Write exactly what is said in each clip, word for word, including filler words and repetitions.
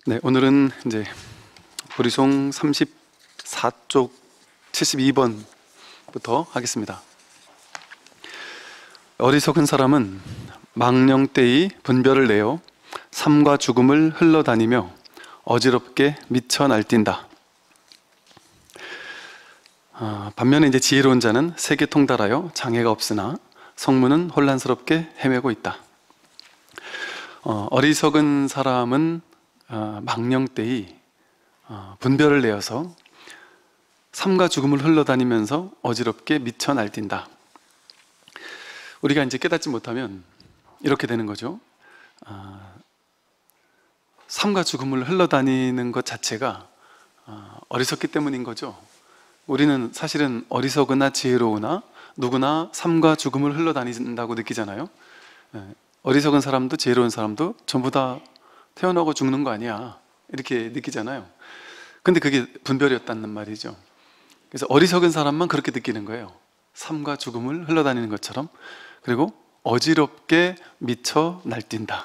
네, 오늘은 이제 보리송 삼십사 쪽 칠십이 번부터 하겠습니다. 어리석은 사람은 망령 때의 분별을 내어 삶과 죽음을 흘러다니며 어지럽게 미쳐 날뛴다. 아, 반면에 이제 지혜로운 자는 세계 통달하여 장애가 없으나 성문은 혼란스럽게 헤매고 있다. 어, 어리석은 사람은 어, 망령 때의 어, 분별을 내어서 삶과 죽음을 흘러다니면서 어지럽게 미쳐 날뛴다. 우리가 이제 깨닫지 못하면 이렇게 되는 거죠. 어, 삶과 죽음을 흘러다니는 것 자체가 어, 어리석기 때문인 거죠. 우리는 사실은 어리석으나 지혜로우나 누구나 삶과 죽음을 흘러다닌다고 느끼잖아요. 어리석은 사람도 지혜로운 사람도 전부 다 태어나고 죽는 거 아니야, 이렇게 느끼잖아요. 근데 그게 분별이었다는 말이죠. 그래서 어리석은 사람만 그렇게 느끼는 거예요. 삶과 죽음을 흘러다니는 것처럼. 그리고 어지럽게 미쳐 날뛴다.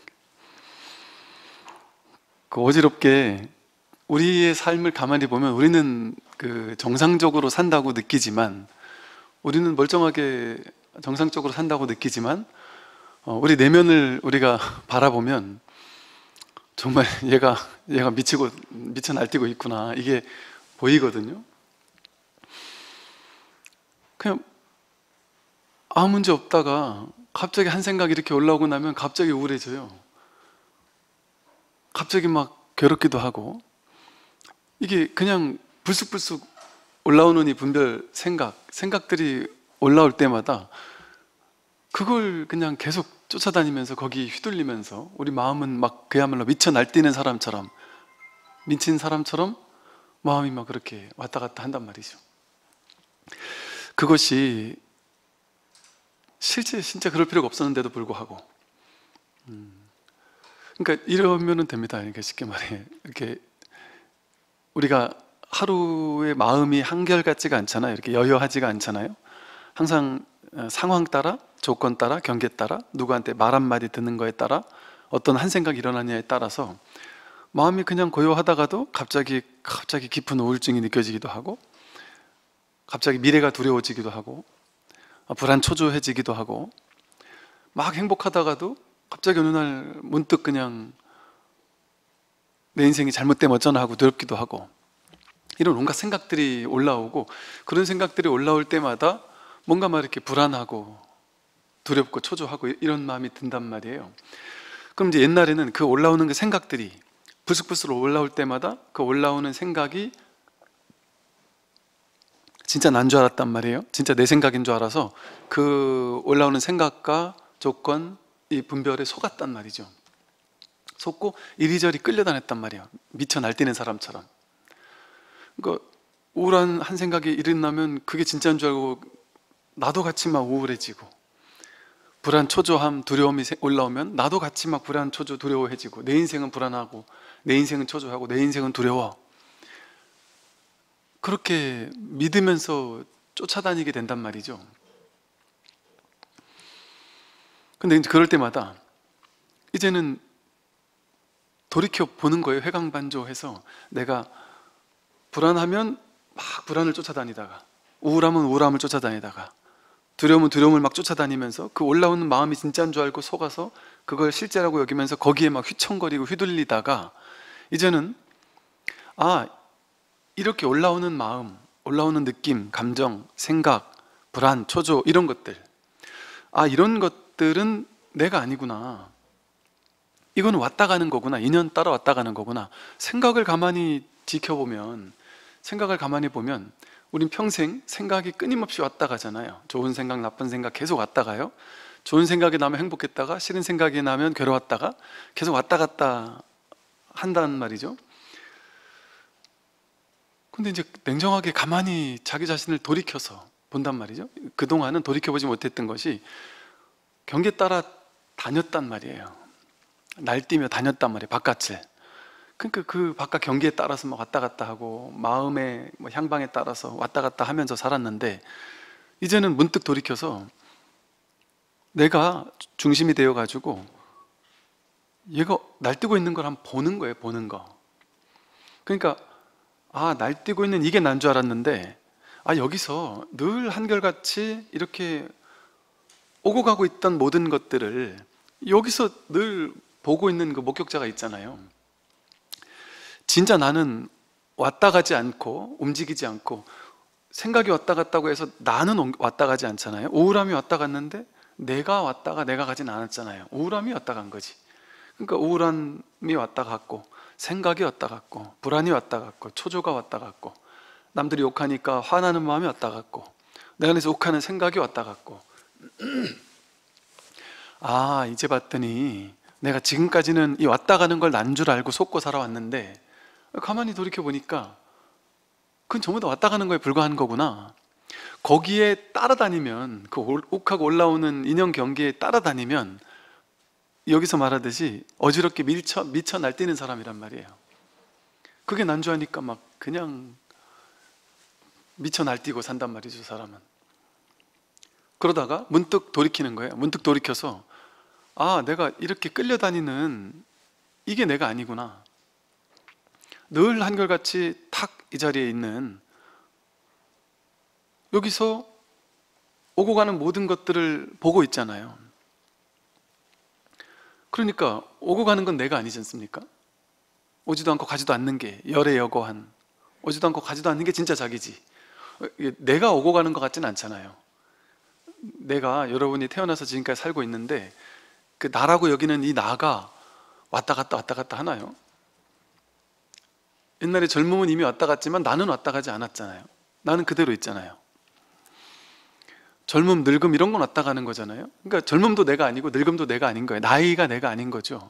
그 어지럽게, 우리의 삶을 가만히 보면 우리는 그 정상적으로 산다고 느끼지만, 우리는 멀쩡하게 정상적으로 산다고 느끼지만 어, 우리 내면을 우리가 바라보면 정말 얘가 얘가 미치고 미쳐 날뛰고 있구나, 이게 보이거든요. 그냥 아무 문제 없다가 갑자기 한 생각이 이렇게 올라오고 나면 갑자기 우울해져요. 갑자기 막 괴롭기도 하고. 이게 그냥 불쑥불쑥 올라오는 이 분별 생각, 생각들이 올라올 때마다 그걸 그냥 계속 쫓아다니면서 거기 휘둘리면서 우리 마음은 막 그야말로 미쳐 날뛰는 사람처럼, 미친 사람처럼 마음이 막 그렇게 왔다 갔다 한단 말이죠. 그것이 실제 진짜 그럴 필요가 없었는데도 불구하고 음, 그러니까 이러면 됩니다. 그러니까 쉽게 말해, 이렇게 우리가 하루의 마음이 한결같지가 않잖아요. 이렇게 여여하지가 않잖아요. 항상 상황 따라, 조건 따라, 경계 따라, 누구한테 말 한마디 듣는 거에 따라, 어떤 한 생각이 일어나냐에 따라서 마음이 그냥 고요하다가도 갑자기 갑자기 깊은 우울증이 느껴지기도 하고, 갑자기 미래가 두려워지기도 하고, 불안 초조해지기도 하고, 막 행복하다가도 갑자기 어느 날 문득 그냥 내 인생이 잘못되면 어쩌나 하고 두렵기도 하고, 이런 온갖 생각들이 올라오고, 그런 생각들이 올라올 때마다 뭔가 막 이렇게 불안하고 두렵고 초조하고 이런 마음이 든단 말이에요. 그럼 이제 옛날에는 그 올라오는 그 생각들이 불쑥불쑥 올라올 때마다 그 올라오는 생각이 진짜 난 줄 알았단 말이에요. 진짜 내 생각인 줄 알아서 그 올라오는 생각과 조건, 이 분별에 속았단 말이죠. 속고 이리저리 끌려다녔단 말이에요. 미쳐 날뛰는 사람처럼. 그러니까 우울한 한 생각이 일어나면 그게 진짜인 줄 알고 나도 같이 막 우울해지고, 불안, 초조함, 두려움이 올라오면 나도 같이 막 불안, 초조, 두려워해지고, 내 인생은 불안하고 내 인생은 초조하고 내 인생은 두려워, 그렇게 믿으면서 쫓아다니게 된단 말이죠. 근데 이제 그럴 때마다 이제는 돌이켜 보는 거예요. 회광반조해서 내가 불안하면 막 불안을 쫓아다니다가, 우울하면 우울함을 쫓아다니다가, 두려움은 두려움을 막 쫓아다니면서 그 올라오는 마음이 진짜인 줄 알고 속아서 그걸 실제라고 여기면서 거기에 막 휘청거리고 휘둘리다가, 이제는 아, 이렇게 올라오는 마음, 올라오는 느낌, 감정, 생각, 불안, 초조, 이런 것들, 아, 이런 것들은 내가 아니구나, 이건 왔다 가는 거구나, 인연 따라 왔다 가는 거구나. 생각을 가만히 지켜보면, 생각을 가만히 보면 우린 평생 생각이 끊임없이 왔다 가잖아요. 좋은 생각, 나쁜 생각 계속 왔다 가요. 좋은 생각이 나면 행복했다가, 싫은 생각이 나면 괴로웠다가, 계속 왔다 갔다 한다는 말이죠. 근데 이제 냉정하게 가만히 자기 자신을 돌이켜서 본단 말이죠. 그동안은 돌이켜보지 못했던 것이 경계 따라 다녔단 말이에요. 날뛰며 다녔단 말이에요, 바깥을. 그러니까 그 바깥 경계에 따라서 막 왔다 갔다 하고 마음의 뭐 향방에 따라서 왔다 갔다 하면서 살았는데, 이제는 문득 돌이켜서 내가 중심이 되어 가지고 얘가 날뛰고 있는 걸 한번 보는 거예요. 보는 거. 그러니까 아, 날뛰고 있는 이게 난 줄 알았는데, 아, 여기서 늘 한결같이 이렇게 오고 가고 있던 모든 것들을 여기서 늘 보고 있는 그 목격자가 있잖아요. 진짜 나는 왔다 가지 않고 움직이지 않고, 생각이 왔다 갔다고 해서 나는 왔다 가지 않잖아요. 우울함이 왔다 갔는데 내가 왔다가 내가 가진 않았잖아요. 우울함이 왔다 간 거지. 그러니까 우울함이 왔다 갔고, 생각이 왔다 갔고, 불안이 왔다 갔고, 초조가 왔다 갔고, 남들이 욕하니까 화나는 마음이 왔다 갔고, 내 안에서 욱하는 생각이 왔다 갔고, 아, 이제 봤더니 내가 지금까지는 이 왔다 가는 걸 난 줄 알고 속고 살아왔는데, 가만히 돌이켜 보니까 그건 전부 다 왔다 가는 거에 불과한 거구나. 거기에 따라다니면, 그 욱하고 올라오는 인연 경계에 따라다니면 여기서 말하듯이 어지럽게 밀쳐, 미쳐 날뛰는 사람이란 말이에요. 그게 난주하니까 막 그냥 미쳐 날뛰고 산단 말이죠, 사람은. 그러다가 문득 돌이키는 거예요. 문득 돌이켜서 아, 내가 이렇게 끌려다니는 이게 내가 아니구나. 늘 한결같이 탁 이 자리에 있는, 여기서 오고 가는 모든 것들을 보고 있잖아요. 그러니까 오고 가는 건 내가 아니지 않습니까? 오지도 않고 가지도 않는 게 열애여고한, 오지도 않고 가지도 않는 게 진짜 자기지. 내가 오고 가는 것 같지는 않잖아요. 내가, 여러분이 태어나서 지금까지 살고 있는데 그 나라고 여기는 이 나가 왔다 갔다 왔다 갔다 하나요? 옛날에 젊음은 이미 왔다 갔지만 나는 왔다 가지 않았잖아요. 나는 그대로 있잖아요. 젊음, 늙음 이런 건 왔다 가는 거잖아요. 그러니까 젊음도 내가 아니고 늙음도 내가 아닌 거예요. 나이가 내가 아닌 거죠.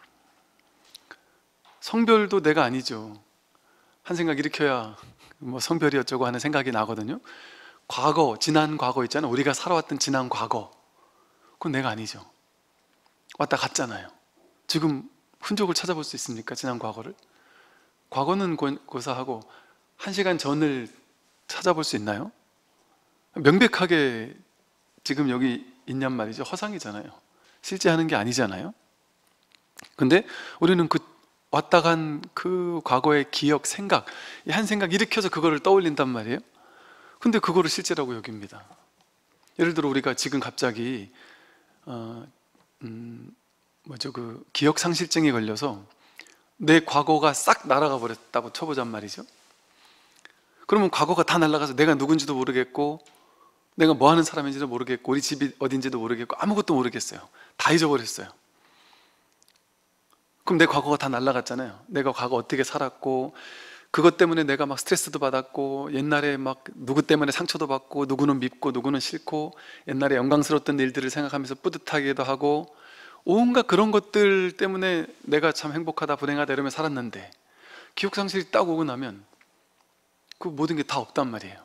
성별도 내가 아니죠. 한 생각 일으켜야 뭐 성별이 어쩌고 하는 생각이 나거든요. 과거, 지난 과거 있잖아요. 우리가 살아왔던 지난 과거, 그건 내가 아니죠. 왔다 갔잖아요. 지금 흔적을 찾아볼 수 있습니까? 지난 과거를? 과거는 고사하고 한 시간 전을 찾아볼 수 있나요? 명백하게 지금 여기 있냔 말이죠. 허상이잖아요. 실제 하는 게 아니잖아요. 근데 우리는 그 왔다 간 그 과거의 기억, 생각, 한 생각 일으켜서 그거를 떠올린단 말이에요. 근데 그거를 실제라고 여깁니다. 예를 들어 우리가 지금 갑자기 어, 음, 뭐죠, 그 기억상실증에 걸려서 내 과거가 싹 날아가 버렸다고 쳐보잔 말이죠. 그러면 과거가 다 날아가서 내가 누군지도 모르겠고, 내가 뭐 하는 사람인지도 모르겠고, 우리 집이 어딘지도 모르겠고, 아무것도 모르겠어요. 다 잊어버렸어요. 그럼 내 과거가 다 날아갔잖아요. 내가 과거 어떻게 살았고, 그것 때문에 내가 막 스트레스도 받았고, 옛날에 막 누구 때문에 상처도 받고, 누구는 밉고 누구는 싫고, 옛날에 영광스러웠던 일들을 생각하면서 뿌듯하기도 하고, 온갖 그런 것들 때문에 내가 참 행복하다, 불행하다 이러며 살았는데, 기억상실이 딱 오고 나면 그 모든 게 다 없단 말이에요.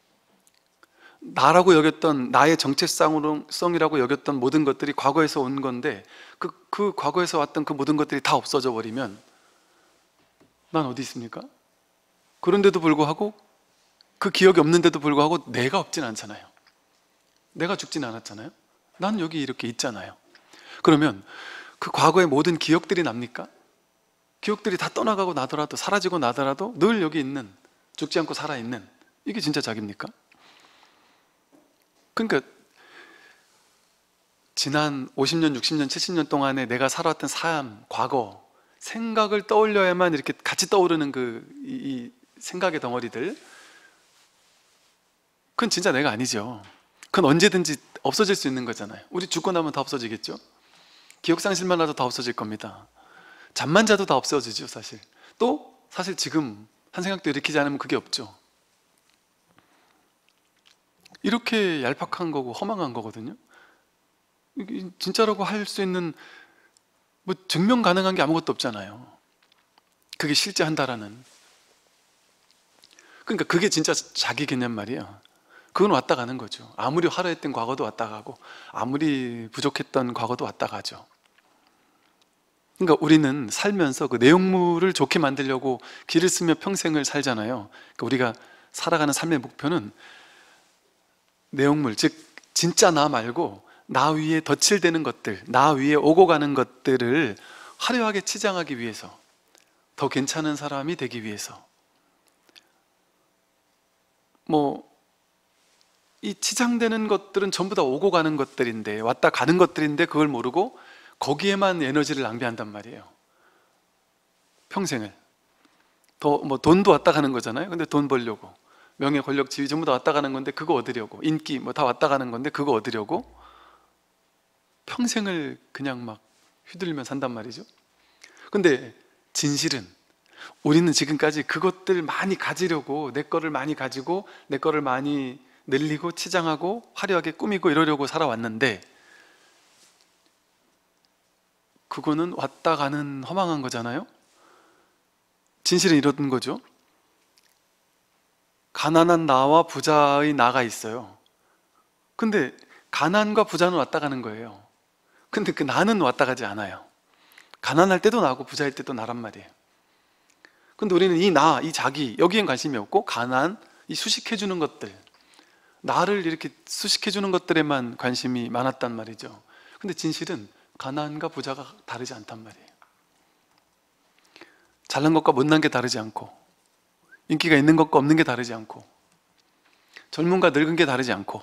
나라고 여겼던, 나의 정체성이라고 여겼던 모든 것들이 과거에서 온 건데, 그, 그 과거에서 왔던 그 모든 것들이 다 없어져 버리면 난 어디 있습니까? 그런데도 불구하고, 그 기억이 없는데도 불구하고 내가 없진 않잖아요. 내가 죽진 않았잖아요. 난 여기 이렇게 있잖아요. 그러면 그 과거의 모든 기억들이 납니까? 기억들이 다 떠나가고 나더라도, 사라지고 나더라도 늘 여기 있는, 죽지 않고 살아있는, 이게 진짜 자기입니까? 그러니까 지난 오십 년, 육십 년, 칠십 년 동안에 내가 살아왔던 삶, 과거, 생각을 떠올려야만 이렇게 같이 떠오르는 그, 이, 이 생각의 덩어리들, 그건 진짜 내가 아니죠. 그건 언제든지 없어질 수 있는 거잖아요. 우리 죽고 나면 다 없어지겠죠? 기억상실만 하도 다 없어질 겁니다. 잠만 자도 다 없어지죠, 사실. 또 사실 지금 한 생각도 일으키지 않으면 그게 없죠. 이렇게 얄팍한 거고 허망한 거거든요. 진짜라고 할 수 있는, 뭐 증명 가능한 게 아무것도 없잖아요. 그게 실제 한다라는. 그러니까 그게 진짜 자기 개념 말이에요. 그건 왔다 가는 거죠. 아무리 화려했던 과거도 왔다 가고, 아무리 부족했던 과거도 왔다 가죠. 그러니까 우리는 살면서 그 내용물을 좋게 만들려고 길을 쓰며 평생을 살잖아요. 그러니까 우리가 살아가는 삶의 목표는 내용물, 즉 진짜 나 말고 나 위에 덧칠되는 것들, 나 위에 오고 가는 것들을 화려하게 치장하기 위해서, 더 괜찮은 사람이 되기 위해서, 뭐 이 치장되는 것들은 전부 다 오고 가는 것들인데, 왔다 가는 것들인데 그걸 모르고 거기에만 에너지를 낭비한단 말이에요. 평생을. 더 뭐 돈도 왔다 가는 거잖아요. 근데 돈 벌려고, 명예, 권력, 지위 전부 다 왔다 가는 건데 그거 얻으려고, 인기 뭐 다 왔다 가는 건데 그거 얻으려고 평생을 그냥 막 휘둘리며 산단 말이죠. 근데 진실은 우리는 지금까지 그것들 많이 가지려고, 내 거를 많이 가지고 내 거를 많이 늘리고 치장하고 화려하게 꾸미고 이러려고 살아왔는데, 그거는 왔다 가는 허망한 거잖아요. 진실은 이런 거죠. 가난한 나와 부자의 나가 있어요. 근데 가난과 부자는 왔다 가는 거예요. 근데 그 나는 왔다 가지 않아요. 가난할 때도 나고 부자일 때도 나란 말이에요. 근데 우리는 이 나, 이 자기, 여기엔 관심이 없고 가난, 이 수식해주는 것들, 나를 이렇게 수식해주는 것들에만 관심이 많았단 말이죠. 근데 진실은 가난과 부자가 다르지 않단 말이에요. 잘난 것과 못난 게 다르지 않고, 인기가 있는 것과 없는 게 다르지 않고, 젊은과 늙은 게 다르지 않고,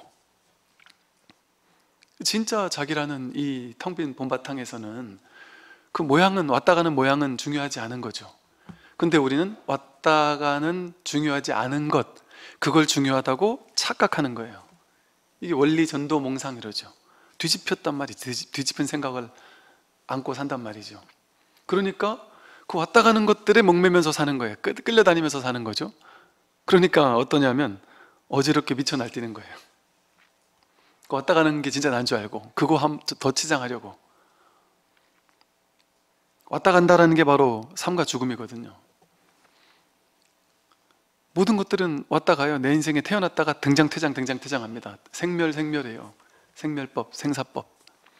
진짜 자기라는 이 텅 빈 봄바탕에서는 그 모양은, 왔다 가는 모양은 중요하지 않은 거죠. 근데 우리는 왔다 가는 중요하지 않은 것, 그걸 중요하다고 착각하는 거예요. 이게 원리 전도 몽상 이러죠. 뒤집혔단 말이죠. 뒤집힌 생각을 안고 산단 말이죠. 그러니까 그 왔다 가는 것들에 목매면서 사는 거예요. 끌려다니면서 사는 거죠. 그러니까 어떠냐면 어지럽게 미쳐 날뛰는 거예요. 그 왔다 가는 게 진짜 난 줄 알고 그거 한 더 치장하려고. 왔다 간다라는 게 바로 삶과 죽음이거든요. 모든 것들은 왔다 가요. 내 인생에 태어났다가 등장퇴장 등장퇴장합니다. 생멸생멸이에요. 생멸법, 생사법.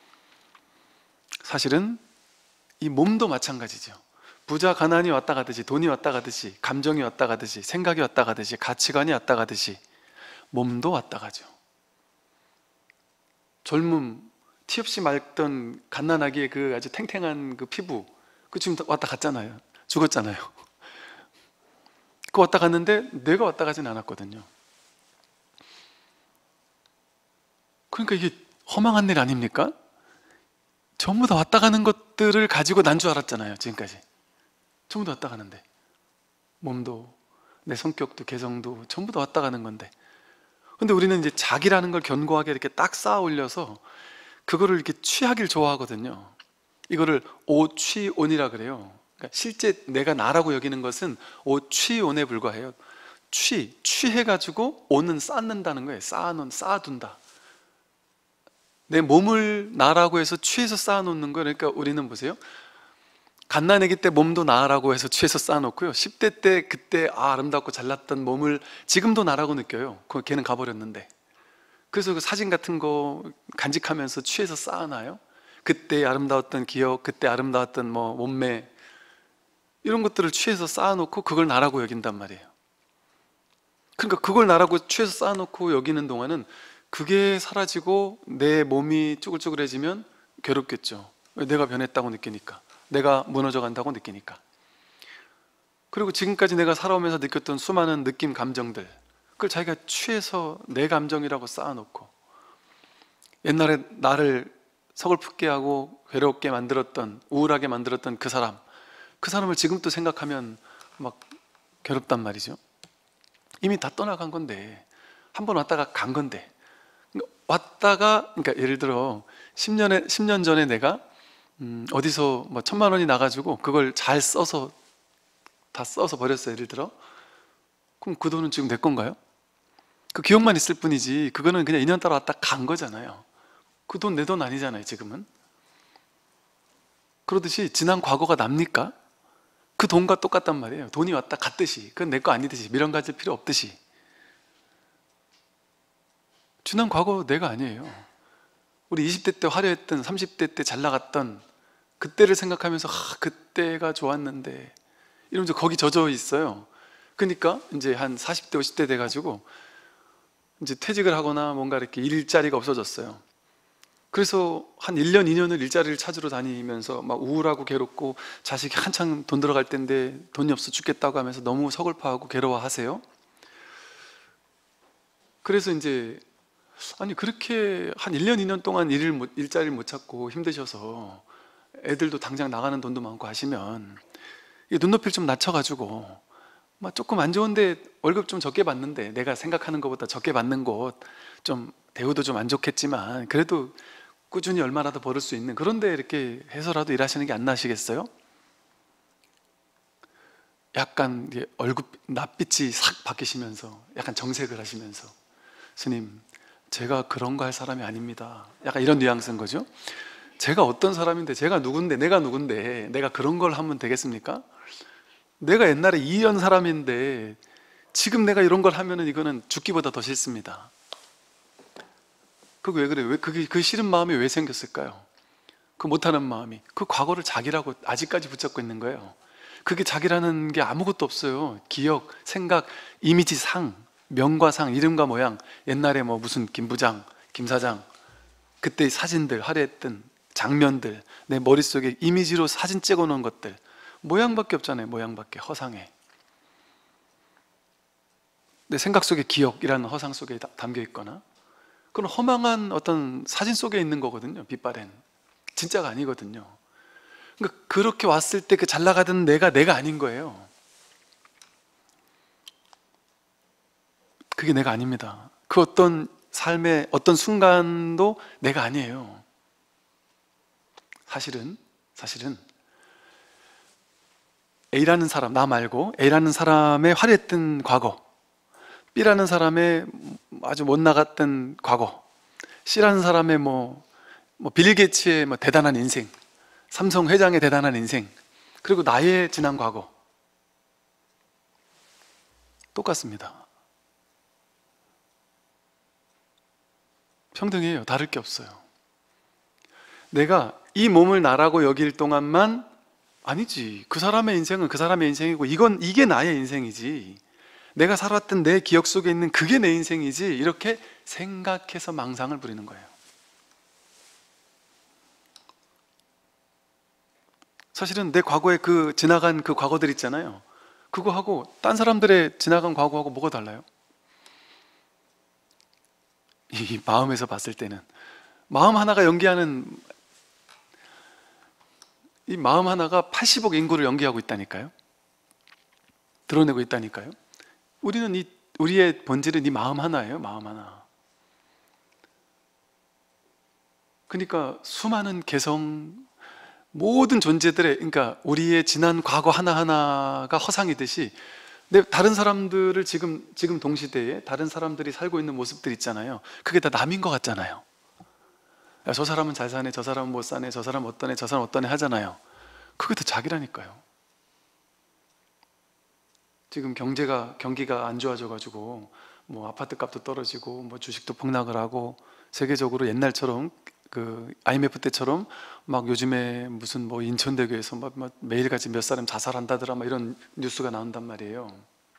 사실은 이 몸도 마찬가지죠. 부자 가난이 왔다 가듯이, 돈이 왔다 가듯이, 감정이 왔다 가듯이, 생각이 왔다 가듯이, 가치관이 왔다 가듯이 몸도 왔다 가죠. 젊음, 티 없이 맑던 갓난아기의 그 아주 탱탱한 그 피부, 그 지금 왔다 갔잖아요. 죽었잖아요. 그 왔다 갔는데 내가 왔다 가진 않았거든요. 그러니까 이게 허망한 일 아닙니까? 전부 다 왔다 가는 것들을 가지고 난 줄 알았잖아요. 지금까지 전부 다 왔다 가는데, 몸도 내 성격도 개성도 전부 다 왔다 가는 건데, 근데 우리는 이제 자기라는 걸 견고하게 이렇게 딱 쌓아 올려서 그거를 이렇게 취하길 좋아하거든요. 이거를 오취온이라 그래요. 그러니까 실제 내가 나라고 여기는 것은 오취온에 불과해요. 취, 취해가지고 온은 쌓는다는 거예요. 쌓아놓은, 쌓아둔다. 내 몸을 나라고 해서 취해서 쌓아놓는 거예요. 그러니까 우리는 보세요. 갓난아기 때 몸도 나라고 해서 취해서 쌓아놓고요. 십 대 때 그때 아, 아름답고 잘났던 몸을 지금도 나라고 느껴요. 그 걔는 가버렸는데. 그래서 그 사진 같은 거 간직하면서 취해서 쌓아놔요. 그때 아름다웠던 기억, 그때 아름다웠던 뭐 몸매, 이런 것들을 취해서 쌓아놓고 그걸 나라고 여긴단 말이에요. 그러니까 그걸 나라고 취해서 쌓아놓고 여기는 동안은 그게 사라지고 내 몸이 쭈글쭈글해지면 괴롭겠죠. 내가 변했다고 느끼니까, 내가 무너져 간다고 느끼니까. 그리고 지금까지 내가 살아오면서 느꼈던 수많은 느낌, 감정들, 그걸 자기가 취해서 내 감정이라고 쌓아놓고, 옛날에 나를 서글프게 하고 괴롭게 만들었던, 우울하게 만들었던 그 사람, 그 사람을 지금 또 생각하면 막 괴롭단 말이죠. 이미 다 떠나간 건데, 한 번 왔다가 간 건데, 왔다가, 그러니까 예를 들어 십 년에, 십 년 전에 내가 음, 어디서 뭐 천만 원이 나가지고 그걸 잘 써서 다 써서 버렸어요. 예를 들어. 그럼 그 돈은 지금 내 건가요? 그 기억만 있을 뿐이지 그거는 그냥 인연 따라 왔다 간 거잖아요. 그 돈 내 돈 아니잖아요. 지금은. 그러듯이 지난 과거가 납니까? 그 돈과 똑같단 말이에요. 돈이 왔다 갔듯이, 그건 내 거 아니듯이, 미련 가질 필요 없듯이. 지난 과거 내가 아니에요. 우리 이십 대 때 화려했던, 삼십 대 때 잘 나갔던 그때를 생각하면서 아, 그때가 좋았는데 이러면서 거기 젖어 있어요. 그러니까 이제 한 사십 대, 오십 대 돼가지고 이제 퇴직을 하거나 뭔가 이렇게 일자리가 없어졌어요. 그래서 한 일 년, 이 년을 일자리를 찾으러 다니면서 막 우울하고 괴롭고, 자식이 한창 돈 들어갈 때인데 돈이 없어 죽겠다고 하면서 너무 서글퍼하고 괴로워하세요. 그래서 이제 아니 그렇게 한 일 년, 이 년 동안 일을 못, 일자리를 못 찾고 힘드셔서 애들도 당장 나가는 돈도 많고 하시면 이 눈높이를 좀 낮춰가지고 막 조금 안 좋은데 월급 좀 적게 받는데, 내가 생각하는 것보다 적게 받는 곳, 좀 대우도 좀 안 좋겠지만 그래도 꾸준히 얼마라도 벌을 수 있는 그런데 이렇게 해서라도 일하시는 게 안 나시겠어요? 약간 이게 얼굴 낯빛이 싹 바뀌시면서 약간 정색을 하시면서, 스님 제가 그런 거 할 사람이 아닙니다, 약간 이런 뉘앙스인 거죠. 제가 어떤 사람인데, 제가 누군데, 내가 누군데 내가 그런 걸 하면 되겠습니까? 내가 옛날에 이런 사람인데 지금 내가 이런 걸 하면은 이거는 죽기보다 더 싫습니다. 그게 왜 그래요? 왜 그게 그 싫은 마음이 왜 생겼을까요? 그 못하는 마음이, 그 과거를 자기라고 아직까지 붙잡고 있는 거예요. 그게 자기라는 게 아무것도 없어요. 기억, 생각, 이미지, 상, 명과 상, 이름과 모양, 옛날에 뭐 무슨 김 부장, 김 사장, 그때 사진들, 화려했던 장면들, 내 머릿속에 이미지로 사진 찍어 놓은 것들, 모양밖에 없잖아요. 모양밖에. 허상에. 내 생각 속에 기억이라는 허상 속에 담겨 있거나, 그건 허망한 어떤 사진 속에 있는 거거든요. 빛바랜 진짜가 아니거든요. 그러니까 그렇게 왔을 때 그 잘 나가던 내가 내가 아닌 거예요. 그게 내가 아닙니다. 그 어떤 삶의 어떤 순간도 내가 아니에요. 사실은 사실은 A라는 사람, 나 말고 A라는 사람의 화려했던 과거, B라는 사람의 아주 못 나갔던 과거, C라는 사람의 뭐, 뭐 빌 게이츠의 뭐 대단한 인생, 삼성 회장의 대단한 인생, 그리고 나의 지난 과거, 똑같습니다. 평등해요. 다를 게 없어요. 내가 이 몸을 나라고 여길 동안만, 아니지, 그 사람의 인생은 그 사람의 인생이고 이건 이게 나의 인생이지, 내가 살았던 내 기억 속에 있는 그게 내 인생이지, 이렇게 생각해서 망상을 부리는 거예요. 사실은 내 과거에 그 지나간 그 과거들 있잖아요. 그거하고 딴 사람들의 지나간 과거하고 뭐가 달라요? 이 마음에서 봤을 때는, 마음 하나가 연기하는, 이 마음 하나가 팔십억 인구를 연기하고 있다니까요. 드러내고 있다니까요. 우리는 이 우리의 본질은 이 마음 하나예요. 마음 하나. 그러니까 수많은 개성, 모든 존재들의, 그러니까 우리의 지난 과거 하나하나가 허상이듯이, 내 다른 사람들을 지금 지금 동시대에 다른 사람들이 살고 있는 모습들 있잖아요. 그게 다 남인 것 같잖아요. 야, 저 사람은 잘 사네, 저 사람은 못 사네, 저 사람 어떠네, 저 사람 어떠네 하잖아요. 그게 다 자기라니까요. 지금 경제가 경기가 안 좋아져 가지고 뭐 아파트 값도 떨어지고 뭐 주식도 폭락을 하고, 세계적으로 옛날처럼 그 아이엠에프 때처럼 막 요즘에 무슨 뭐 인천대교에서 막, 막 매일같이 몇 사람 자살한다더라 막 이런 뉴스가 나온단 말이에요.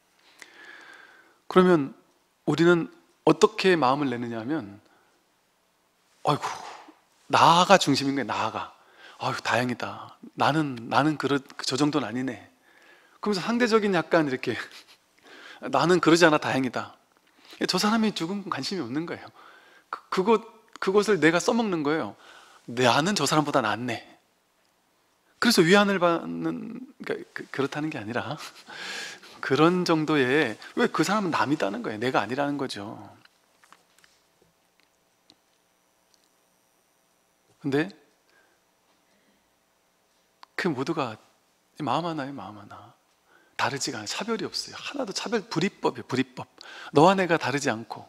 그러면 우리는 어떻게 마음을 내느냐 하면, 아이고 나가 중심인 거예요. 나가. 아유 다행이다. 나는 나는 그러, 저 정도는 아니네. 그러면서 상대적인 약간 이렇게 나는 그러지 않아 다행이다. 저 사람이 죽은 관심이 없는 거예요. 그, 그것 그것을 내가 써먹는 거예요. 나는 저 사람보다 낫네. 그래서 위안을 받는, 그러니까 그, 그렇다는 게 아니라 그런 정도의, 왜 그 사람은 남이다는 거예요. 내가 아니라는 거죠. 근데 그 모두가 마음 하나예요. 마음 하나. 다르지가 않아요. 차별이 없어요. 하나도 차별, 불이법이에요. 불이법. 너와 내가 다르지 않고.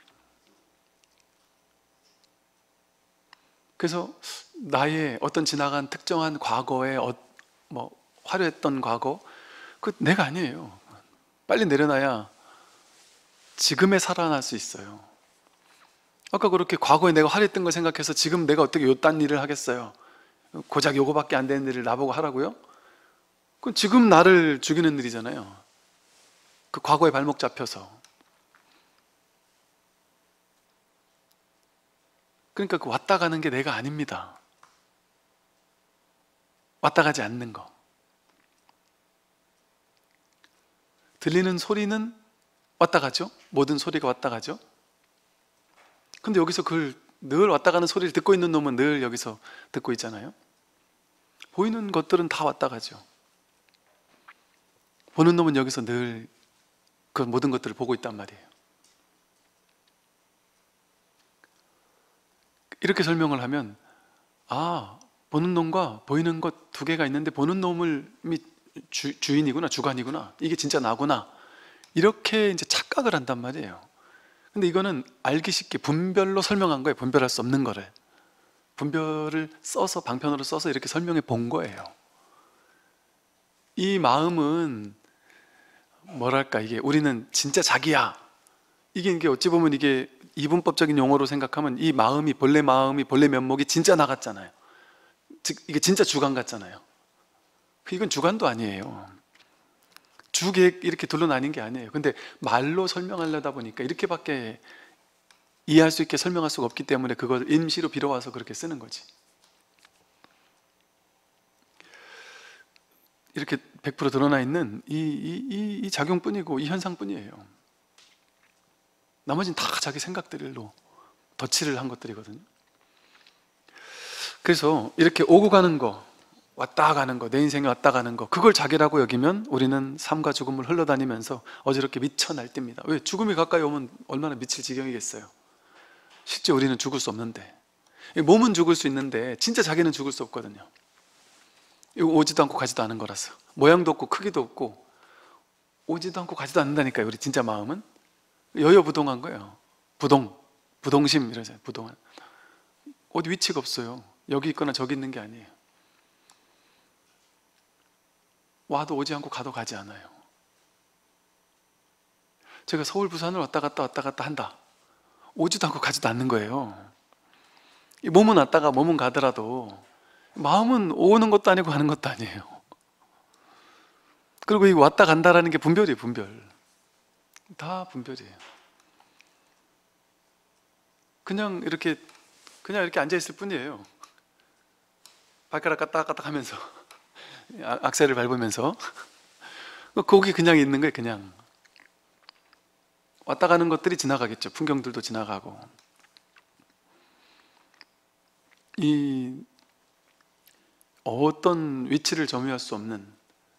그래서 나의 어떤 지나간 특정한 과거의 어, 뭐 화려했던 과거, 그 내가 아니에요. 빨리 내려놔야 지금에 살아날 수 있어요. 아까 그렇게 과거에 내가 화려했던 걸 생각해서 지금 내가 어떻게 요딴 일을 하겠어요? 고작 요거밖에 안 되는 일을 나보고 하라고요? 그건 지금 나를 죽이는 일이잖아요. 그 과거에 발목 잡혀서. 그러니까 그 왔다 가는 게 내가 아닙니다. 왔다 가지 않는 거. 들리는 소리는 왔다 가죠? 모든 소리가 왔다 가죠? 근데 여기서 그걸 늘 왔다 가는 소리를 듣고 있는 놈은 늘 여기서 듣고 있잖아요. 보이는 것들은 다 왔다 가죠. 보는 놈은 여기서 늘 그 모든 것들을 보고 있단 말이에요. 이렇게 설명을 하면, 아, 보는 놈과 보이는 것 두 개가 있는데 보는 놈을 주, 주인이구나, 주관이구나, 이게 진짜 나구나, 이렇게 이제 착각을 한단 말이에요. 근데 이거는 알기 쉽게 분별로 설명한 거예요. 분별할 수 없는 거를 분별을 써서, 방편으로 써서 이렇게 설명해 본 거예요. 이 마음은 뭐랄까, 이게 우리는 진짜 자기야, 이게 이게 어찌 보면 이게 이분법적인 용어로 생각하면 이 마음이, 본래 마음이, 본래 면목이 진짜 나 같잖아요. 즉 이게 진짜 주관 같잖아요. 이건 주관도 아니에요. 주객 이렇게 둘로 나뉜 게 아니에요. 근데 말로 설명하려다 보니까 이렇게밖에 이해할 수 있게 설명할 수가 없기 때문에 그걸 임시로 빌어와서 그렇게 쓰는 거지. 이렇게 백 퍼센트 드러나 있는 이, 이, 이, 이 작용뿐이고 이 현상뿐이에요. 나머지는 다 자기 생각들로 덧칠을 한 것들이거든요. 그래서 이렇게 오고 가는 거, 왔다 가는 거, 내 인생에 왔다 가는 거, 그걸 자기라고 여기면 우리는 삶과 죽음을 흘러다니면서 어지럽게 미쳐 날뜁니다. 왜? 죽음이 가까이 오면 얼마나 미칠 지경이겠어요. 실제 우리는 죽을 수 없는데, 몸은 죽을 수 있는데 진짜 자기는 죽을 수 없거든요. 이거 오지도 않고 가지도 않은 거라서, 모양도 없고 크기도 없고 오지도 않고 가지도 않는다니까요. 우리 진짜 마음은 여여부동한 거예요. 부동, 부동심 이러잖아요. 부동한, 어디 위치가 없어요. 여기 있거나 저기 있는 게 아니에요. 와도 오지 않고 가도 가지 않아요. 제가 서울 부산을 왔다 갔다 왔다 갔다 한다, 오지도 않고 가지도 않는 거예요. 이 몸은 왔다가 몸은 가더라도 마음은 오는 것도 아니고 가는 것도 아니에요. 그리고 이 왔다 간다라는 게 분별이에요. 분별. 다 분별이에요. 그냥 이렇게 그냥 이렇게 앉아 있을 뿐이에요. 발가락 까딱까딱 하면서 악셀을 밟으면서 거기 그냥 있는 거예요. 그냥 왔다 가는 것들이 지나가겠죠. 풍경들도 지나가고. 이 어떤 위치를 점유할 수 없는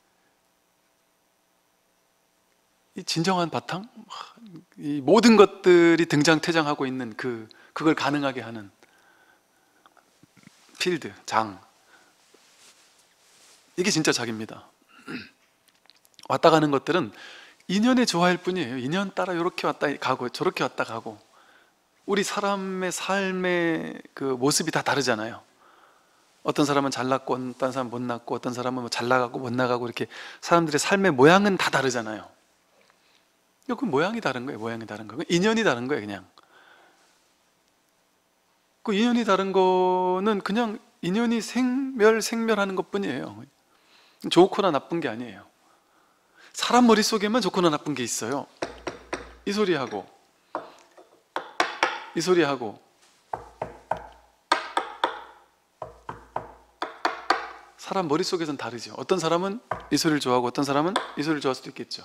이 진정한 바탕, 이 모든 것들이 등장퇴장하고 있는 그 그걸 가능하게 하는 필드, 장, 이게 진짜 자기입니다. 왔다 가는 것들은 인연의 조화일 뿐이에요. 인연 따라 이렇게 왔다 가고 저렇게 왔다 가고. 우리 사람의 삶의 그 모습이 다 다르잖아요. 어떤 사람은 잘났고 어떤 사람은 못났고 어떤 사람은 뭐 잘 나가고 못 나가고, 이렇게 사람들의 삶의 모양은 다 다르잖아요. 그 모양이 다른 거예요. 모양이 다른 거예요. 인연이 다른 거예요. 그냥 그 인연이 다른 거는 그냥 인연이 생멸 생멸하는 것뿐이에요. 좋거나 나쁜 게 아니에요. 사람 머릿속에만 좋거나 나쁜 게 있어요. 이 소리하고 이 소리하고 사람 머릿속에선 다르죠. 어떤 사람은 이 소리를 좋아하고 어떤 사람은 이 소리를 좋아할 수도 있겠죠.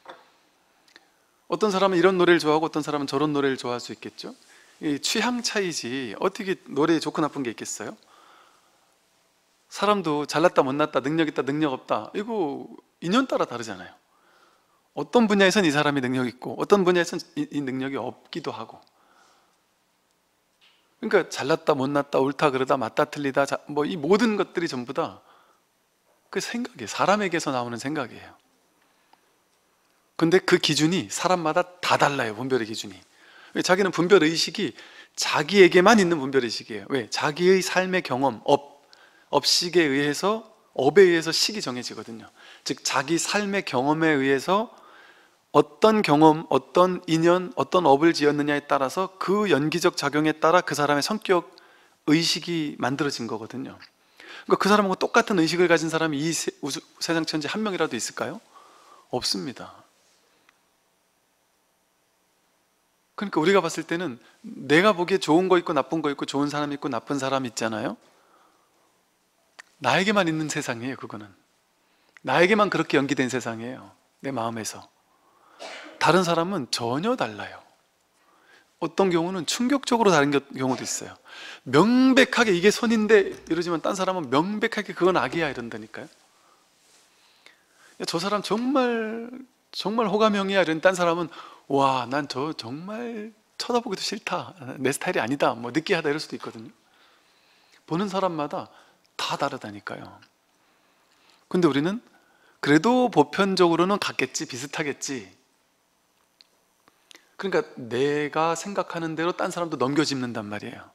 어떤 사람은 이런 노래를 좋아하고 어떤 사람은 저런 노래를 좋아할 수 있겠죠. 이 취향 차이지 어떻게 노래에 좋고 나쁜 게 있겠어요? 사람도 잘났다 못났다, 능력 있다 능력 없다, 이거 인연 따라 다르잖아요. 어떤 분야에선 이 사람이 능력 있고 어떤 분야에선 이, 이 능력이 없기도 하고. 그러니까 잘났다 못났다, 옳다 그르다, 맞다 틀리다, 뭐 이 모든 것들이 전부 다 그 생각이에요. 사람에게서 나오는 생각이에요. 근데 그 기준이 사람마다 다 달라요. 분별의 기준이. 자기는 분별 의식이 자기에게만 있는 분별 의식이에요. 왜? 자기의 삶의 경험, 업, 업식에 의해서, 업에 의해서 식이 정해지거든요. 즉 자기 삶의 경험에 의해서 어떤 경험, 어떤 인연, 어떤 업을 지었느냐에 따라서 그 연기적 작용에 따라 그 사람의 성격, 의식이 만들어진 거거든요. 그러니까 그 사람하고 똑같은 의식을 가진 사람이 이 세, 우주, 세상 천지 한 명이라도 있을까요? 없습니다. 그러니까 우리가 봤을 때는 내가 보기에 좋은 거 있고 나쁜 거 있고 좋은 사람 있고 나쁜 사람 있잖아요. 나에게만 있는 세상이에요. 그거는 나에게만 그렇게 연기된 세상이에요. 내 마음에서. 다른 사람은 전혀 달라요. 어떤 경우는 충격적으로 다른 경우도 있어요. 명백하게 이게 선인데 이러지만 딴 사람은 명백하게 그건 악이야 이런다니까요. 저 사람 정말 정말 호감형이야 이런 딴 사람은 와, 난 저 정말 쳐다보기도 싫다, 내 스타일이 아니다, 뭐 느끼하다 이럴 수도 있거든요. 보는 사람마다 다 다르다니까요. 근데 우리는 그래도 보편적으로는 같겠지, 비슷하겠지. 그러니까 내가 생각하는 대로 딴 사람도 넘겨짚는단 말이에요.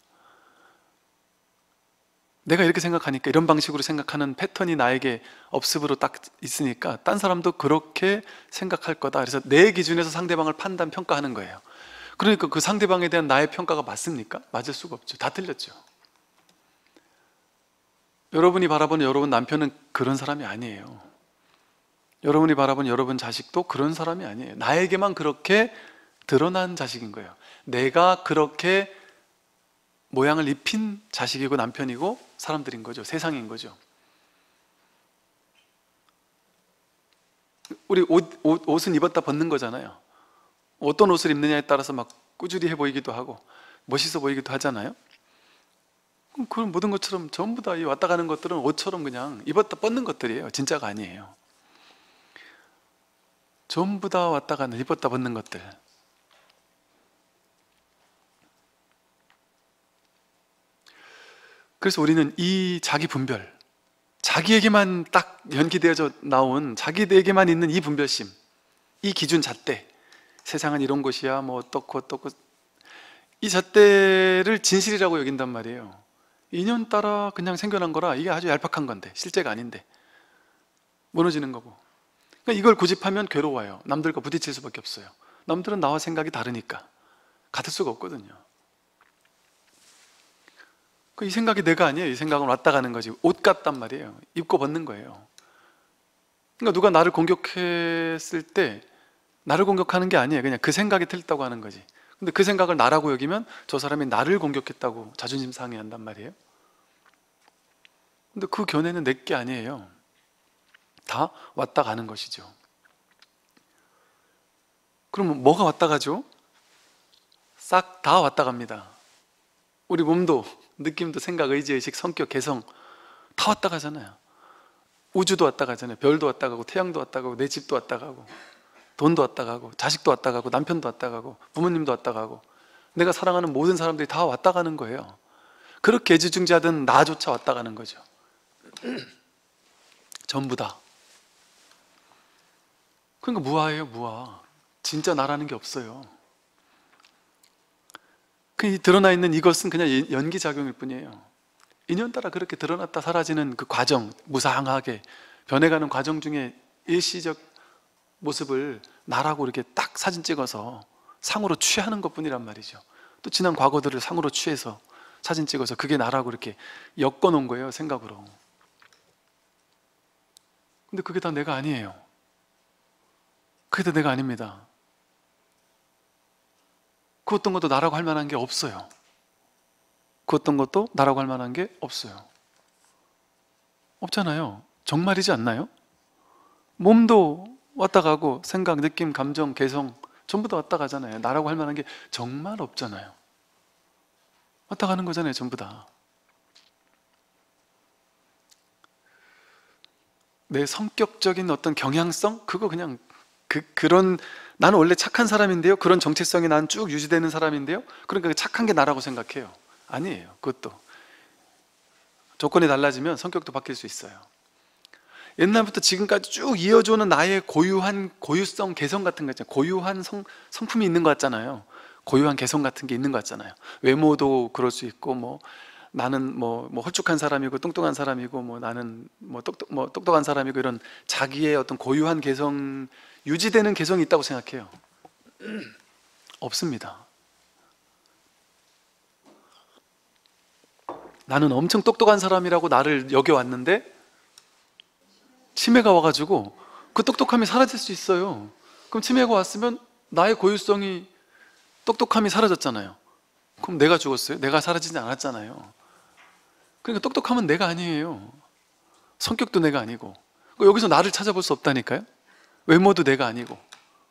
내가 이렇게 생각하니까, 이런 방식으로 생각하는 패턴이 나에게 업습으로 딱 있으니까 딴 사람도 그렇게 생각할 거다. 그래서 내 기준에서 상대방을 판단, 평가하는 거예요. 그러니까 그 상대방에 대한 나의 평가가 맞습니까? 맞을 수가 없죠. 다 틀렸죠. 여러분이 바라보는 여러분 남편은 그런 사람이 아니에요. 여러분이 바라보는 여러분 자식도 그런 사람이 아니에요. 나에게만 그렇게 드러난 자식인 거예요. 내가 그렇게 모양을 입힌 자식이고 남편이고 사람들인 거죠. 세상인 거죠. 우리 옷, 옷, 옷은 입었다 벗는 거잖아요. 어떤 옷을 입느냐에 따라서 막 꾸준히 해 보이기도 하고 멋있어 보이기도 하잖아요. 그럼 그런 모든 것처럼 전부 다 이 왔다 가는 것들은 옷처럼 그냥 입었다 벗는 것들이에요. 진짜가 아니에요. 전부 다 왔다 가는, 입었다 벗는 것들. 그래서 우리는 이 자기 분별, 자기에게만 딱 연기되어져 나온, 자기에게만 있는 이 분별심, 이 기준 잣대, 세상은 이런 곳이야, 뭐 어떻고 어떻고, 이 잣대를 진실이라고 여긴단 말이에요. 인연 따라 그냥 생겨난 거라 이게 아주 얄팍한 건데, 실제가 아닌데 무너지는 거고. 그러니까 이걸 고집하면 괴로워요. 남들과 부딪힐 수밖에 없어요. 남들은 나와 생각이 다르니까 같을 수가 없거든요. 이 생각이 내가 아니에요. 이 생각은 왔다 가는 거지. 옷 같단 말이에요. 입고 벗는 거예요. 그러니까 누가 나를 공격했을 때 나를 공격하는 게 아니에요. 그냥 그 생각이 틀렸다고 하는 거지. 근데 그 생각을 나라고 여기면 저 사람이 나를 공격했다고 자존심 상해한단 말이에요. 근데 그 견해는 내 게 아니에요. 다 왔다 가는 것이죠. 그러면 뭐가 왔다 가죠? 싹 다 왔다 갑니다. 우리 몸도, 느낌도, 생각, 의지, 의식, 성격, 개성 다 왔다 가잖아요. 우주도 왔다 가잖아요. 별도 왔다 가고, 태양도 왔다 가고, 내 집도 왔다 가고, 돈도 왔다 가고, 자식도 왔다 가고, 남편도 왔다 가고, 부모님도 왔다 가고, 내가 사랑하는 모든 사람들이 다 왔다 가는 거예요. 그렇게 애지중지하던 나조차 왔다 가는 거죠. 전부 다. 그러니까 무아예요. 무아. 진짜 나라는 게 없어요. 그 드러나 있는 이것은 그냥 연기작용일 뿐이에요. 인연 따라 그렇게 드러났다 사라지는 그 과정, 무상하게 변해가는 과정 중에 일시적 모습을 나라고 이렇게 딱 사진 찍어서 상으로 취하는 것 뿐이란 말이죠. 또 지난 과거들을 상으로 취해서 사진 찍어서 그게 나라고 이렇게 엮어 놓은 거예요. 생각으로. 근데 그게 다 내가 아니에요. 그게 다 내가 아닙니다. 그 어떤 것도 나라고 할 만한 게 없어요. 그 어떤 것도 나라고 할 만한 게 없어요. 없잖아요. 정말이지 않나요? 몸도 왔다 가고 생각, 느낌, 감정, 개성 전부 다 왔다 가잖아요. 나라고 할 만한 게 정말 없잖아요. 왔다 가는 거잖아요. 전부 다. 내 성격적인 어떤 경향성? 그거 그냥 그, 그런 나는 원래 착한 사람인데요, 그런 정체성이 난 쭉 유지되는 사람인데요, 그러니까 착한 게 나라고 생각해요. 아니에요. 그것도 조건이 달라지면 성격도 바뀔 수 있어요. 옛날부터 지금까지 쭉 이어져오는 나의 고유한 고유성, 개성 같은 거 있잖아요. 고유한 성, 성품이 있는 것 같잖아요. 고유한 개성 같은 게 있는 것 같잖아요. 외모도 그럴 수 있고, 뭐 나는 뭐, 뭐 홀쭉한 사람이고 뚱뚱한 사람이고, 뭐 나는 뭐, 똑똑, 뭐 똑똑한 사람이고, 이런 자기의 어떤 고유한 개성, 유지되는 개성이 있다고 생각해요. 없습니다. 나는 엄청 똑똑한 사람이라고 나를 여겨왔는데 치매가 와가지고 그 똑똑함이 사라질 수 있어요. 그럼 치매가 왔으면 나의 고유성이 똑똑함이 사라졌잖아요. 그럼 내가 죽었어요? 내가 사라지지 않았잖아요. 그러니까 똑똑함은 내가 아니에요. 성격도 내가 아니고. 여기서 나를 찾아볼 수 없다니까요. 외모도 내가 아니고.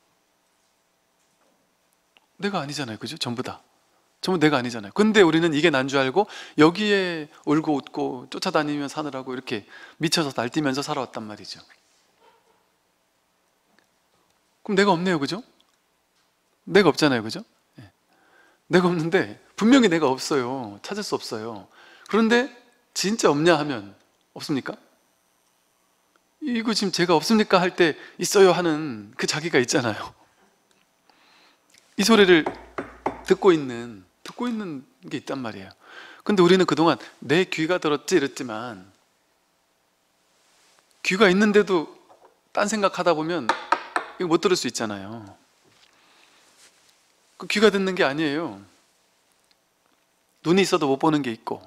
내가 아니잖아요. 그죠? 전부 다. 전부 내가 아니잖아요. 근데 우리는 이게 난 줄 알고 여기에 울고 웃고 쫓아다니며 사느라고 이렇게 미쳐서 날뛰면서 살아왔단 말이죠. 그럼 내가 없네요. 그죠? 내가 없잖아요. 그죠? 네. 내가 없는데 분명히 내가 없어요. 찾을 수 없어요. 그런데 진짜 없냐 하면 없습니까? 이거 지금 제가 없습니까? 할 때 있어요 하는 그 자기가 있잖아요. 이 소리를 듣고 있는 듣고 있는 게 있단 말이에요. 근데 우리는 그동안 내 귀가 들었지 이랬지만 귀가 있는데도 딴 생각하다 보면 이거 못 들을 수 있잖아요. 그 귀가 듣는 게 아니에요. 눈이 있어도 못 보는 게 있고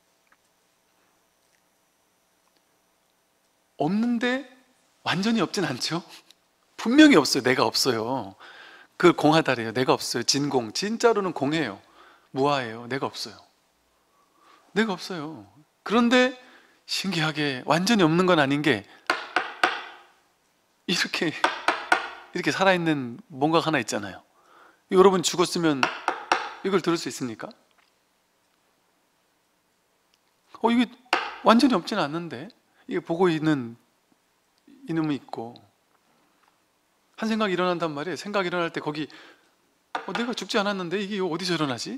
없는데 완전히 없진 않죠. 분명히 없어요. 내가 없어요. 그걸 공하다래요. 내가 없어요. 진공. 진짜로는 공해요. 무아예요. 내가 없어요. 내가 없어요. 그런데 신기하게 완전히 없는 건 아닌 게 이렇게 이렇게 살아있는 뭔가 하나 있잖아요. 여러분 죽었으면 이걸 들을 수 있습니까? 어 이게 완전히 없지는 않는데 이게 보고 있는 이놈이 있고 한 생각이 일어난단 말이에요. 생각이 일어날 때 거기 어, 내가 죽지 않았는데 이게 어디서 일어나지?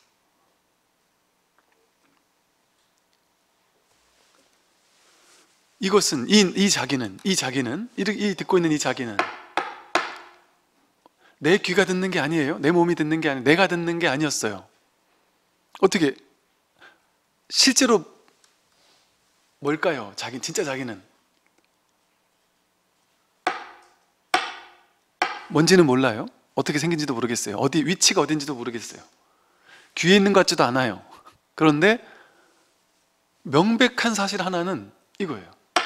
이것은 이, 이 자기는 이 자기는 이, 이 듣고 있는 이 자기는 내 귀가 듣는 게 아니에요. 내 몸이 듣는 게 아니에요. 내가 듣는 게 아니었어요. 어떻게 실제로 뭘까요? 자기 진짜 자기는 뭔지는 몰라요. 어떻게 생긴지도 모르겠어요. 어디 위치가 어딘지도 모르겠어요. 귀에 있는 것 같지도 않아요. 그런데 명백한 사실 하나는 이거예요.